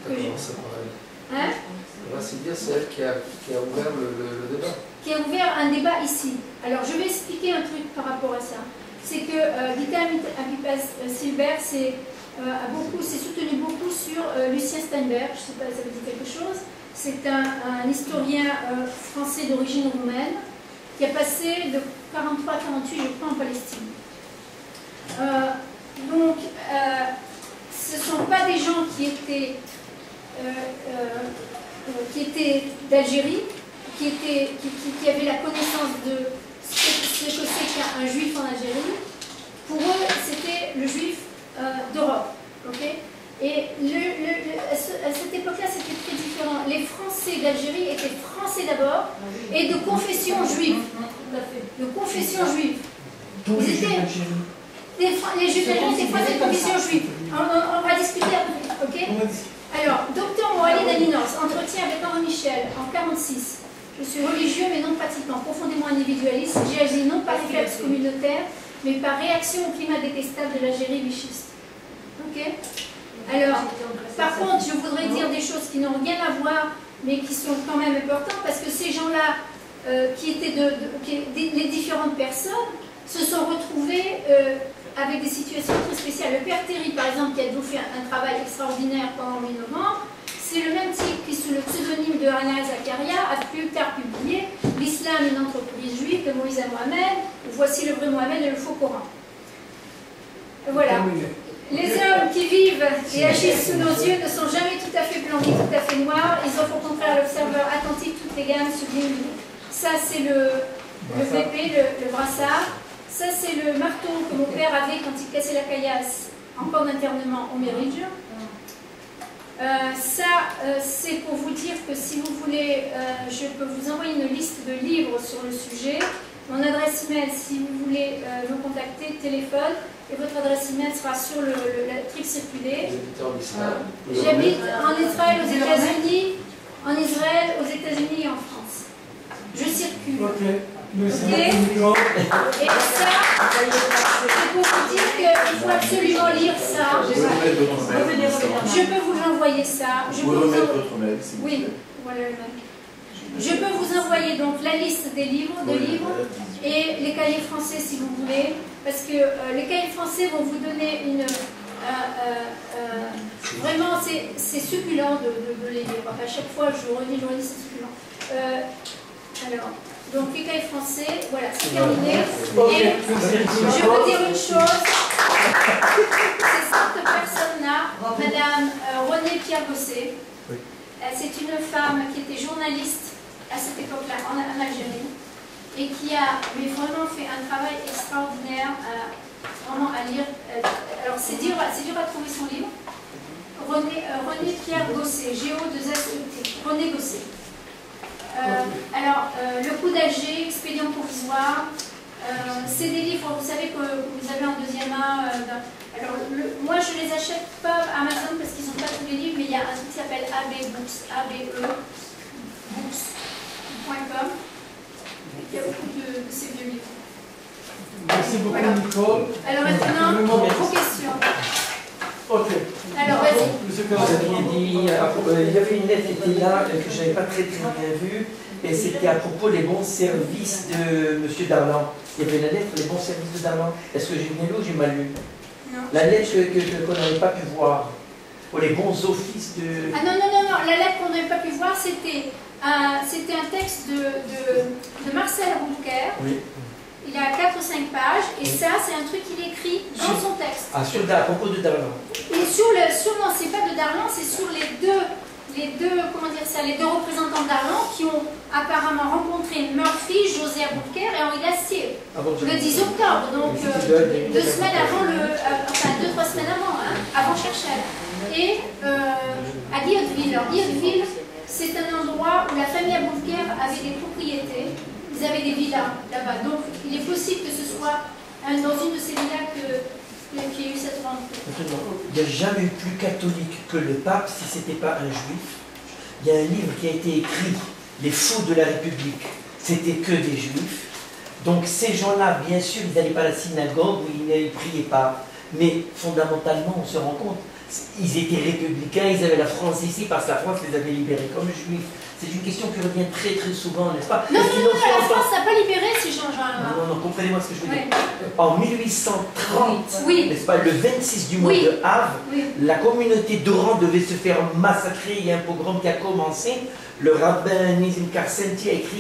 C'est dire, c'est elle qui a ouvert le débat. Qui a ouvert un débat ici. Alors, je vais expliquer un truc par rapport à ça. C'est que Gita Amipaz-Silbert s'est soutenu beaucoup sur Lucien Steinberg. Je ne sais pas si ça vous dit quelque chose. C'est un historien français d'origine roumaine qui a passé de 43 à 48, je crois, en Palestine. Donc, ce ne sont pas des gens qui étaient d'Algérie, qui avaient la connaissance de ce que c'est qu'un juif en Algérie. Pour eux, c'était le juif d'Europe. Okay, et à cette époque-là, c'était très différent. Les Français d'Algérie étaient français d'abord et de confession juive. De confession juive. Les Juifs d'Algérie étaient français de confession juive. On va discuter après. Okay. Alors, docteur Mohamed Alinos, entretien avec Henri Michel en 1946. Je suis religieux mais non pratiquant, profondément individualiste. J'ai agi non par réflexe communautaire, mais par réaction au climat détestable de l'Algérie vichiste. Ok. Alors, par contre, je voudrais dire des choses qui n'ont rien à voir, mais qui sont quand même importantes, parce que ces gens-là, les différentes personnes, se sont retrouvés avec des situations très spéciales. Le père Terry, par exemple, qui a fait un travail extraordinaire pendant 8 novembre, c'est le même type qui, sous le pseudonyme de Hana Zakaria, a plus tard publié « L'islam, une entreprise juive de Moïse à Mohamed », voici le vrai Mohamed et le faux Coran. Voilà. Les hommes qui vivent et agissent sous nos yeux ne sont jamais tout à fait blancs ni tout à fait noirs. Ils offrent au contraire à l'observeur attentif toutes les gammes sublimes. Ça, c'est le VP, le brassard. Ça, c'est le marteau que mon père avait quand il cassait la caillasse en camp d'internement au Mérige. Ça, c'est pour vous dire que si vous voulez, je peux vous envoyer une liste de livres sur le sujet. Mon adresse email, si vous voulez me contacter, téléphone, et votre adresse email sera sur le truc circulé. J'habite en Israël, aux États-Unis, aux États-Unis et en France. Je circule. Okay. Et ça, c'est pour vous dire qu'il faut absolument lire ça. Je peux vous envoyer ça. Vous pouvez remettre votre mail, s'il vous plaît. Oui, voilà le mail. Je peux vous envoyer donc la liste des livres, et les cahiers français si vous voulez, parce que les cahiers français vont vous donner une... vraiment, c'est succulent de les lire. À chaque fois, je redis, c'est succulent. Alors, donc les cahiers français, voilà, c'est terminé. Et je veux dire une chose, c'est cette personne-là, Madame Renée Pierre-Gosset. C'est une femme qui était journaliste à cette époque-là en Algérie et qui a vraiment fait un travail extraordinaire vraiment à lire. Alors c'est dur à trouver son livre. Renée Pierre-Gosset, G-O-2-S-E-T, Renée Gosset. Alors, le coup d'Alger, expédient provisoire, c'est des livres, vous savez, que vous avez en deuxième main. Alors, moi, je ne les achète pas à Amazon parce qu'ils n'ont pas tous les livres, mais il y a un truc qui s'appelle AB Books, books.com. Il y a beaucoup de ces vieux livres. Merci beaucoup, voilà. Nicole. Alors maintenant, vos questions. Ok. Alors, vas-y. Il y avait une lettre qui était là, que je n'avais pas très bien vue, et c'était à propos des bons services de M. Darlan. Il y avait la lettre, les bons services de Darlan. Est-ce que j'ai bien lu ou j'ai mal lu? Non. La lettre qu'on n'avait pas pu voir, pour les bons offices de... Ah non, la lettre qu'on n'avait pas pu voir, c'était un texte de Marcel Ronquer. Oui. Il a 4 ou 5 pages, et ça, c'est un truc qu'il écrit dans son texte. Ah, à propos de Darlan. Et non, c'est pas de Darlan, c'est sur les deux représentants de Darlan qui ont apparemment rencontré Murphy, José Aboulker et Henri Dacier. Le 10 octobre, donc 2 semaines avant enfin 2-3 semaines avant Cherchel. Et à Guillotteville. Alors, Guillotteville, c'est un endroit où la famille Aboulker avait des propriétés. Ils avaient des villas là-bas. Donc, il est possible que ce soit dans une de ces villas qu'il y ait eu cette rencontre. Il n'y a jamais eu plus catholique que le pape si ce n'était pas un juif. Il y a un livre qui a été écrit, Les fous de la République. C'était que des juifs. Donc, ces gens-là, bien sûr, ils n'allaient pas à la synagogue, où ils ne priaient pas. Mais fondamentalement, on se rend compte, ils étaient républicains, ils avaient la France ici, parce que la France les avait libérés comme juifs. C'est une question qui revient très très souvent, n'est-ce pas? Non, la France n'a pas libéré ces gens-là. Non, comprenez-moi ce que je veux dire. En 1830, n'est-ce pas, le 26 du mois de Havre, la communauté d'Oran devait se faire massacrer. Il y a un pogrom qui a commencé. Le rabbin Nizim Karsenti a écrit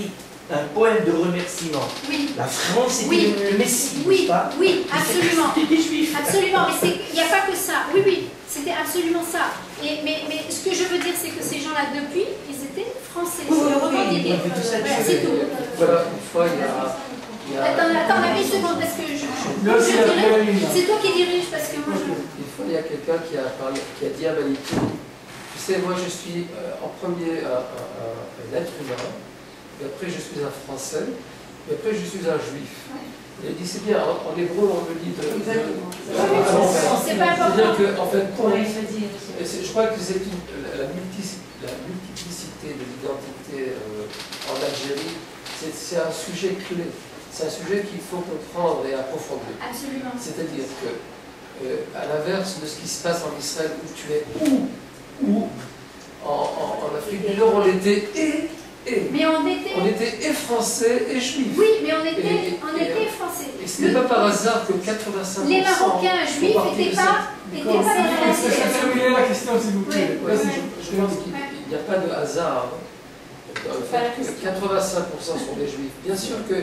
un poème de remerciement. Oui. La France était Oui. le Messie, Oui, n'est-ce pas? oui, absolument. C'était des Juifs. Absolument, mais il n'y a pas que ça. Oui, oui, c'était absolument ça. Mais ce que je veux dire, c'est que ces gens-là, depuis, ils étaient français. Oui, C'est le oui, revendiqué. oui, tout ça, Voilà, c'est tout. Voilà, une fois, il y a Attends, une seconde, parce que c'est toi qui dirige, parce que moi je... Une fois, il y a quelqu'un qui a dit à Maliki, tu sais, moi je suis en premier un être humain, et après je suis un Français, et après je suis un Juif. Il a dit, c'est bien, en hébreu on le dit de... C'est pas important. C'est-à-dire qu'en fait, Ouais, je crois que c'est la multiplicité de l'identité en Algérie, c'est un sujet clé. C'est un sujet qu'il faut comprendre et approfondir. Absolument. C'est-à-dire que, à l'inverse de ce qui se passe en Israël, où tu es ou en Afrique du Nord, on était Mais on était et français et juifs. Oui, mais on était français. Et ce n'est pas par hasard que 85%. Les Marocains juifs n'étaient pas des Français. Terminez la question, s'il vous plaît. Ouais, je pense qu'il n'y a pas de hasard dans le fait que 85% sont des juifs. Bien sûr que,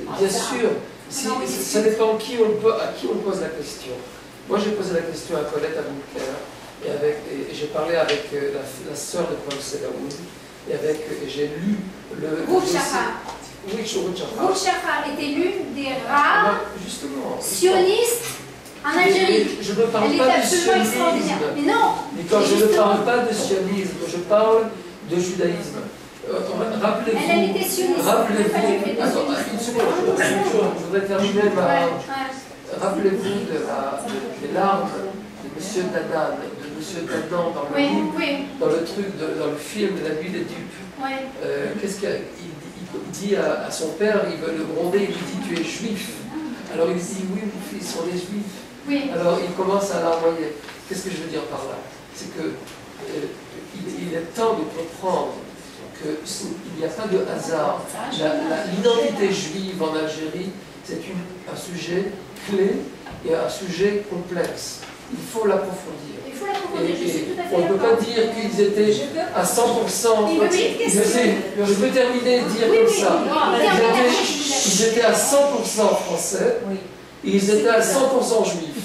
ça dépend à qui on pose la question. Moi, j'ai posé la question à Colette Abouker, et j'ai parlé avec la sœur de Paul Selaoud, et j'ai lu le... Ruth Shahar. Oui, Ruth Shahar. Ruth Shahar était l'une des rares justement, sionistes en Algérie. Je ne parle Elle pas était de absolument sionisme. extraordinaire. Mais non. Mais quand je ne parle pas de sionisme, je parle de judaïsme. Rappelez-vous. Elle était sioniste. Rappelez-vous. Attends, une seconde, je voudrais terminer Rappelez-vous des larmes de M. Dadan, dans le livre, dans le film de La nuit des dupes. Qu'est-ce qu'il dit à son père, il veut le gronder, il lui dit tu es juif. Alors il dit oui mon fils, on est juif. Oui. Alors il commence à larmoyer. Qu'est-ce que je veux dire par là? C'est que il est temps de comprendre qu'il n'y a pas de hasard. L'identité juive en Algérie, c'est un sujet clé et un sujet complexe. Il faut l'approfondir. On ne peut pas dire qu'ils étaient à 100%. Je veux terminer et dire comme ça. Ils étaient à 100% français et ils étaient à 100% juifs.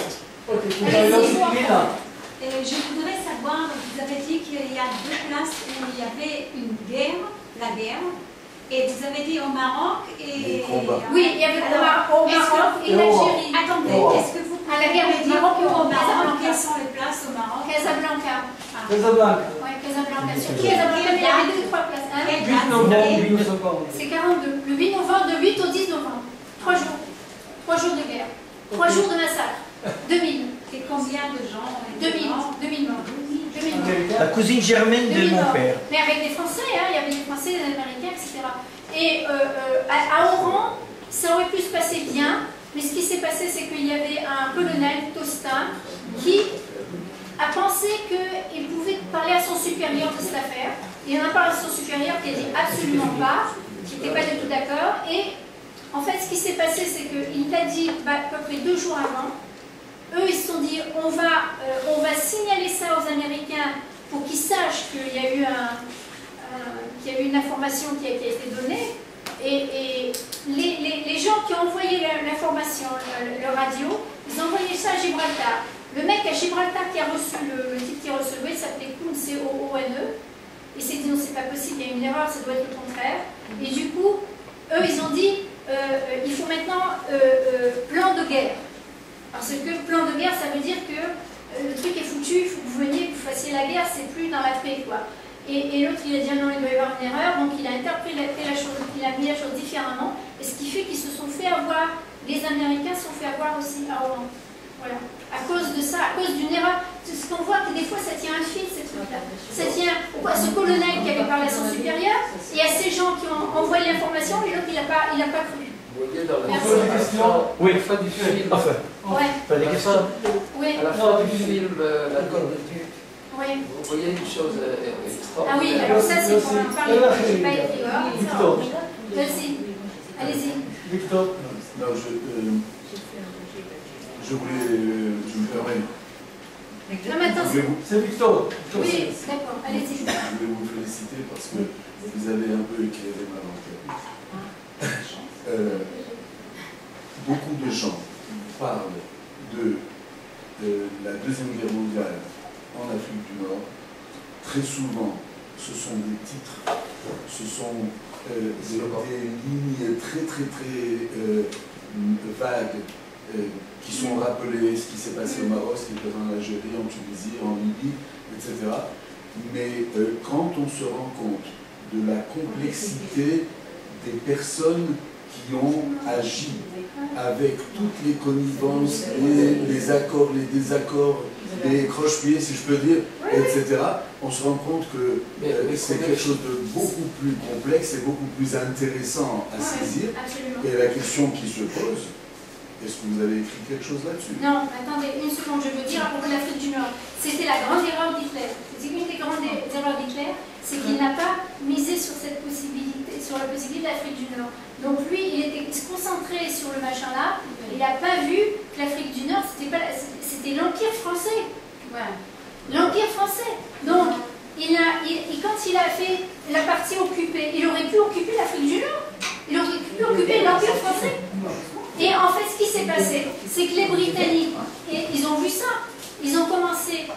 Je voudrais savoir, vous avez dit qu'il y a deux places où il y avait une guerre, la guerre, et vous avez dit au Maroc et... Oui, il y avait au Maroc et l'Algérie. Attendez, est-ce que vous pouvez me dire au Maroc, quelles sont les places au Maroc? Casablanca. Casablanca. Oui, Casablanca. Sur Casablanca, il y avait 2 ou 3 places. 8 novembre. C'est 42. Le 8 novembre, de 8 au 10 novembre. 3 jours. 3 jours de guerre. 3 jours de massacre. 2000. Et combien de gens? 2000 morts. La cousine germaine de mon père. Mais avec des Français, il y avait des Français, des Américains, etc. Et à Oran, ça aurait pu se passer bien, mais ce qui s'est passé, c'est qu'il y avait un colonel, Tostin, qui a pensé qu'il pouvait parler à son supérieur de cette affaire. Il en a parlé à son supérieur qui a dit absolument pas, qui n'était pas du tout d'accord. Et en fait, ce qui s'est passé, c'est qu'il l'a dit à peu près 2 jours avant. Eux, ils se sont dit, on va signaler ça aux Américains pour qu'ils sachent qu'il y a eu une information qui a été donnée. Et les gens qui ont envoyé l'information, le radio, ils ont envoyé ça à Gibraltar. Le mec à Gibraltar qui a reçu, le type qui recevait, s'appelait Koun, C-O-O-N-E. Il s'est dit, non, c'est pas possible, il y a une erreur, ça doit être le contraire. Et du coup, eux, ils ont dit, il faut maintenant plan de guerre. Parce que plan de guerre, ça veut dire que le truc est foutu, il faut que vous veniez, que vous fassiez la guerre, c'est plus dans la paix, quoi. Et l'autre, il a dit non, il doit y avoir une erreur, donc il a interprété la chose, il a mis la chose différemment, et ce qui fait qu'ils se sont fait avoir, les Américains se sont fait avoir aussi à Oran. Voilà. À cause de ça, à cause d'une erreur, ce qu'on voit que des fois ça tient un fil, ces trucs-là. Ça tient à ce colonel qui avait parlé à son supérieur, et à ces gens qui ont envoyé l'information, et l'autre, il n'a pas cru. Vous voyez dans la fin du film. Enfin, ouais. des questions. Oui. À la fin du film, La Nuit des dupes, oui. vous voyez une chose extraordinaire. Ah oui, alors ça c'est pour en parler, je n'ai pas écrit. Victor. Vas-y, allez-y. Victor. Non, je voulais, je me permets, Non, mais attention. C'est Victor. Oui, d'accord, allez-y. Je voulais vous féliciter parce que vous avez un peu éclairé ma lanterne. Beaucoup de gens parlent de la Deuxième Guerre mondiale en Afrique du Nord. Très souvent, ce sont des titres, ce sont des lignes très vagues qui sont rappelées, ce qui s'est passé au Maroc, ce qui est passé en Algérie, en Tunisie, en Libye, etc. Mais quand on se rend compte de la complexité des personnes qui ont agi avec toutes les connivences, les accords, les désaccords, les croche-pieds, si je peux dire, etc., on se rend compte que c'est quelque chose de beaucoup plus complexe et beaucoup plus intéressant à saisir. Absolument. Et la question qui se pose, est-ce que vous avez écrit quelque chose là-dessus? Non, attendez, une seconde, je veux dire à propos de l'Afrique du Nord. C'était la grande erreur d'Hitler. C'est une des grandes erreurs d'Hitler, c'est qu'il n'a pas misé sur cette possibilité, sur la possibilité de l'Afrique du Nord. Donc lui, il se concentrait sur le machin là, il n'a pas vu que l'Afrique du Nord, c'était l'Empire français. Voilà. L'Empire français. Donc, quand il a fait la partie occupée, il aurait pu occuper l'Afrique du Nord. Il aurait pu occuper l'Empire français. Et en fait, ce qui s'est passé, c'est que les Britanniques, ils ont vu ça. Ils ont commencé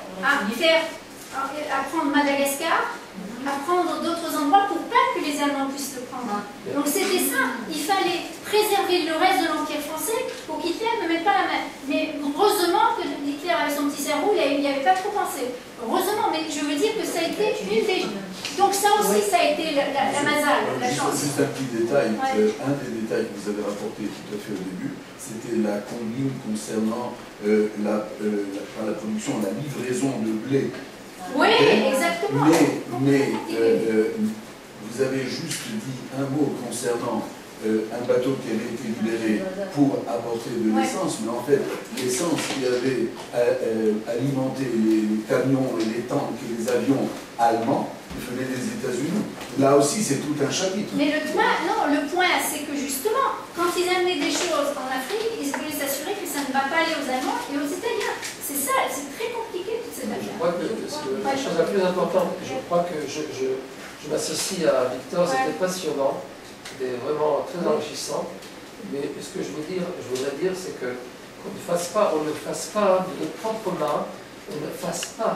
à prendre Madagascar, à prendre d'autres endroits pour pas que les Allemands puissent le prendre. Donc c'était ça. Il fallait préserver le reste de l'Empire français pour qu'Hitler ne mette pas la main. Mais heureusement que Hitler avait son petit cerveau, il n'y avait pas trop pensé. Heureusement, mais je veux dire que ça a été une des... Donc ça aussi, ça a été la mazale, la chance. Juste un petit détail. Un des détails que vous avez rapporté tout à fait au début, c'était la combine concernant la production, la livraison de blé. Oui, exactement. Mais vous avez juste dit un mot concernant un bateau qui avait été libéré pour apporter de l'essence, mais en fait, l'essence qui avait alimenté les camions et les tanks et les avions allemands venait des États-Unis. Là aussi, c'est tout un chapitre. Mais le point, c'est que justement, quand ils amenaient des choses en Afrique, ils voulaient s'assurer que ça ne va pas aller aux Allemands et aux Italiens. C'est ça, c'est très compliqué toute cette affaire. Je crois que la chose la plus importante, je crois que je m'associe à Victor, c'était passionnant, c'était vraiment très enrichissant. Mais ce que je voudrais dire, c'est que on ne fasse pas de notre propre main, on n'efface pas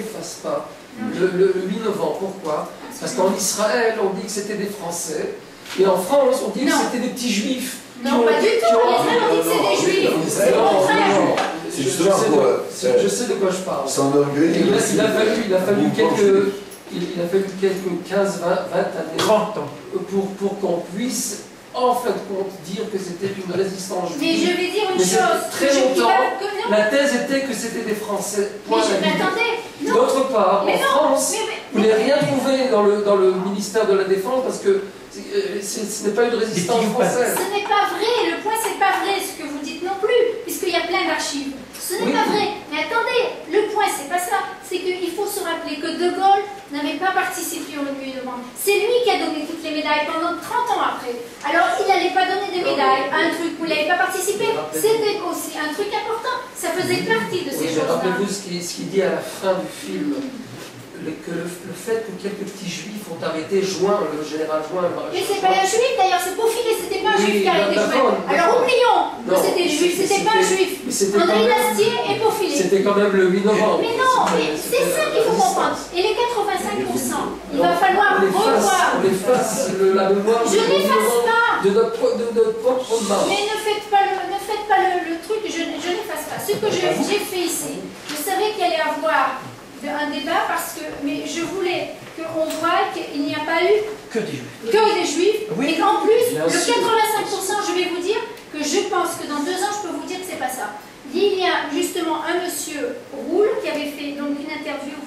le 8 novembre. Pourquoi? Parce qu'en Israël, on dit que c'était des Français, et en France, on dit que c'était des petits juifs. Non, pas du tout, en Israël, on dit que c'est des juifs. C'est le contraire. Je sais de quoi je parle. Il a fallu quelques 15, 20 années 30 ans pour qu'on puisse en fin de compte dire que c'était une résistance juive. Mais je vais dire une chose. Très longtemps, la thèse était que c'était des Français. Mais attendez. D'autre part, en France, vous n'avez rien trouvé dans le ministère de la Défense parce que ce n'est pas une résistance française. Ce n'est pas vrai. Le point, c'est pas vrai ce que vous dites non plus, puisqu'il y a plein d'archives. Ce n'est pas vrai. Mais attendez, le point, c'est pas ça. C'est qu'il faut se rappeler que De Gaulle n'avait pas participé au 8 novembre. C'est lui qui a donné toutes les médailles pendant 30 ans après. Alors, il n'allait pas donner des médailles à un truc où il n'avait pas participé. C'était aussi un truc important. Ça faisait partie de ces choses-là. Rappelez-vous ce qu'il dit à la fin du film. Que le fait que quelques petits juifs ont arrêté le général Join. Mais c'est pas un juif d'ailleurs, c'est Paufilé, c'était pas un juif qui a arrêté Join. Alors oublions que c'était des juifs, c'était pas un juif. André Dastier et Paufilé. C'était quand même le 8 novembre. Mais non, c'est ça qu'il faut comprendre. Et les 85%, il va falloir revoir. On efface la mémoire Je n'efface pas. de notre propre main. Mais ne faites pas le truc, je n'efface pas. Ce que j'ai fait ici, je savais qu'il allait y avoir un débat mais je voulais qu'on voit qu'il n'y a pas eu que des juifs. Et qu'en plus, le 85%, je vais vous dire que je pense que dans 2 ans, je peux vous dire que c'est pas ça. Il y a justement un monsieur Roule qui avait fait donc une interview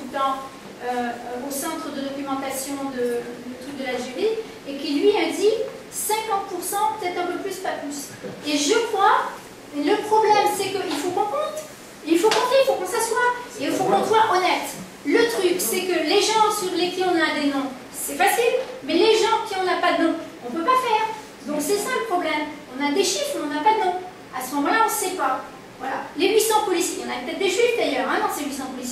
au centre de documentation du truc de l'Algérie et qui lui a dit 50%, peut-être un peu plus, pas plus. Et je crois, le problème c'est qu'il faut qu'on compte. Il faut compter, il faut qu'on s'assoie, et il faut qu'on soit honnête. Le truc, c'est que les gens sur lesquels on a des noms, c'est facile, mais les gens qui on n'a pas de nom, on ne peut pas faire. Donc c'est ça le problème. On a des chiffres, mais on n'a pas de nom. À ce moment-là, on ne sait pas. Voilà. Les 800 policiers, il y en a peut-être des juifs d'ailleurs, hein, dans ces 800 policiers.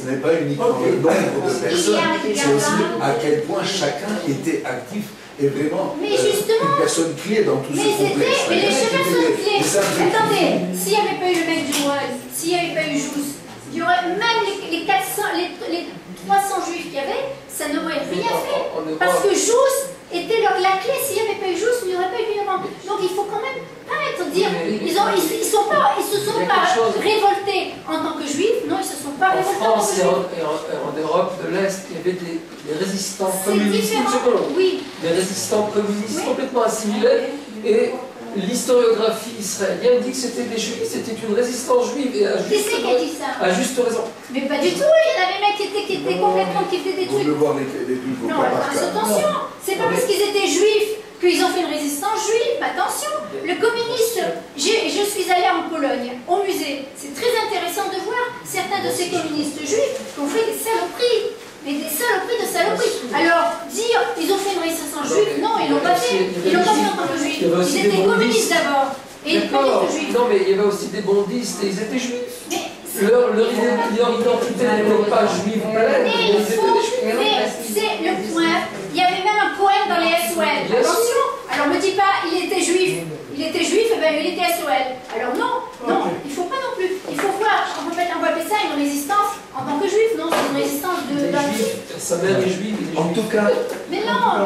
n'est pas uniquement le nombre de personnes, c'est aussi à quel point chacun était actif et vraiment Mais justement, une personne clé dans tout ce complexe. Mais les personnes clés. Attendez, s'il n'y avait pas eu le mec du Moise, s'il n'y avait pas eu Jous, il y aurait même les 300 juifs qu'il y avait, ça n'aurait rien fait. Parce que Jous était la clé. S'il n'y avait pas eu Jous, il n'y aurait pas eu Bileman. Donc il faut quand même pas dire. Ils se sont pas révoltés en tant que juifs. Non, ils se sont pas révoltés en tant que juifs. En France et en Europe de l'Est, il y avait des résistants communistes. Oui. Des résistants communistes complètement assimilés. Et l'historiographie israélienne dit que c'était des juifs, c'était une résistance juive. Et Qui c'est qui a dit ça? À juste raison. Mais pas du tout, il y en avait mecs qui étaient complètement, qui faisaient des trucs. Vous voir les trucs. Non, attention, c'est pas parce qu'ils étaient juifs qu'ils ont fait une résistance juive, attention. Le communiste, je suis allée en Pologne, au musée, c'est très intéressant de voir certains de ces communistes juifs qui ont fait des saloperies. Mais des saloperies de saloperies. Alors, dire ils ont fait une résistance juive, non, ils l'ont pas fait. Ils l'ont pas fait en tant que juifs. Ils étaient communistes d'abord. Et ils étaient juifs. Non, mais il y avait aussi des bondistes et ils étaient juifs. Mais leur identité n'était pas juive pleine, mais ils étaient des juifs. mais c'est le point. Il y avait même un poème dans les SOL. Attention. Alors, me dis pas, il était juif. Il était juif, et ben il était SOL. Alors non, il faut pas non plus. Il faut voir, on va appeler ça une résistance en tant que juif, non, c'est une résistance d'un juif. Sa mère est juive, il est En juif. tout cas, Mais non,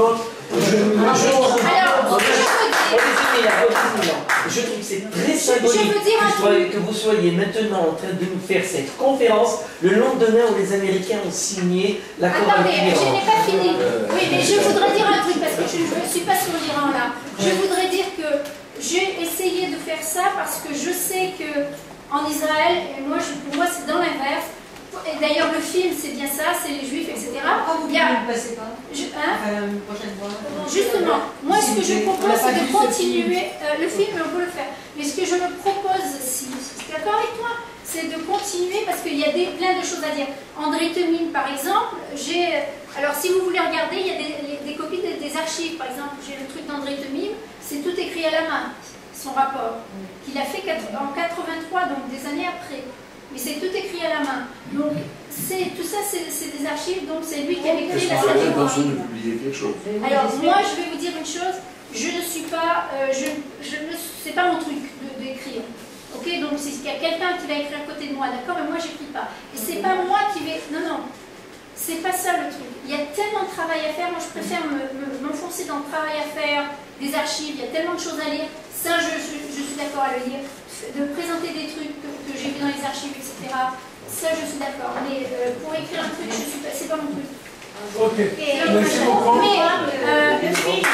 je trouve que c'est très symbolique que vous soyez maintenant en train de nous faire cette conférence le lendemain où les Américains ont signé l'accord avec attendez, je l'Iran. n'ai pas fini. Oui, mais je voudrais dire un truc, parce que je ne suis pas sur l'Iran là. Je voudrais dire que j'ai essayé de faire ça parce que je sais que en Israël, et moi, pour moi c'est dans l'inverse, et d'ailleurs le film c'est bien ça, c'est les juifs, etc. Vous ne le passez pas Une prochaine fois. Justement, moi ce que je propose c'est de continuer le film, on peut le faire. Mais ce que je me propose, si tu es d'accord avec moi, c'est de continuer parce qu'il y a plein de choses à dire. André Temim par exemple, alors si vous voulez regarder, il y a des copies des archives, par exemple, j'ai le truc d'André Temim, c'est tout écrit à la main, son rapport, qu'il a fait en 83, donc des années après. Mais c'est tout écrit à la main. Donc, tout ça, c'est des archives, donc c'est lui qui avait créé la stratégie. L'intention de publier quelque chose. Alors, moi, je vais vous dire une chose, je ne suis pas, c'est pas mon truc d'écrire. Ok, donc s'il y a quelqu'un qui va écrire à côté de moi, d'accord, mais moi, j'écris pas. Et c'est pas moi qui vais, non. C'est pas ça le truc. Il y a tellement de travail à faire, moi je préfère m'enfoncer dans le travail à faire, des archives, il y a tellement de choses à lire. Ça, je suis d'accord à le lire. De présenter des trucs que j'ai vus dans les archives, etc. Ça, je suis d'accord. Mais pour écrire un truc, c'est pas mon truc. Ok. Merci beaucoup. Mais le film,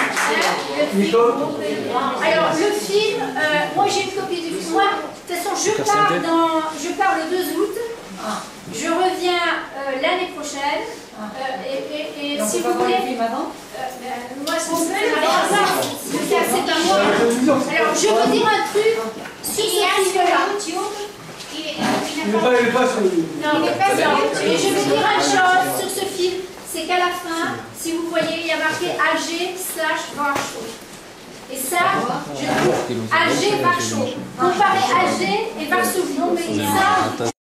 alors le film, moi j'ai une copie du film. Moi, de toute façon, je pars le 2 août. Je reviens l'année prochaine. Et Donc, si on va vous voir voulez. le film avant Moi, c'est pas moi. Alors, je veux dire un truc sur ce film-là. Il n'est pas sur le. Non, il n'est pas sur YouTube. Et je veux dire une chose sur ce film, c'est qu'à la fin, si vous voyez, il y a marqué Alger/Warsaw. Et ça, je trouve Alger-Warsaw. Comparer Alger et Varsovie. Ça,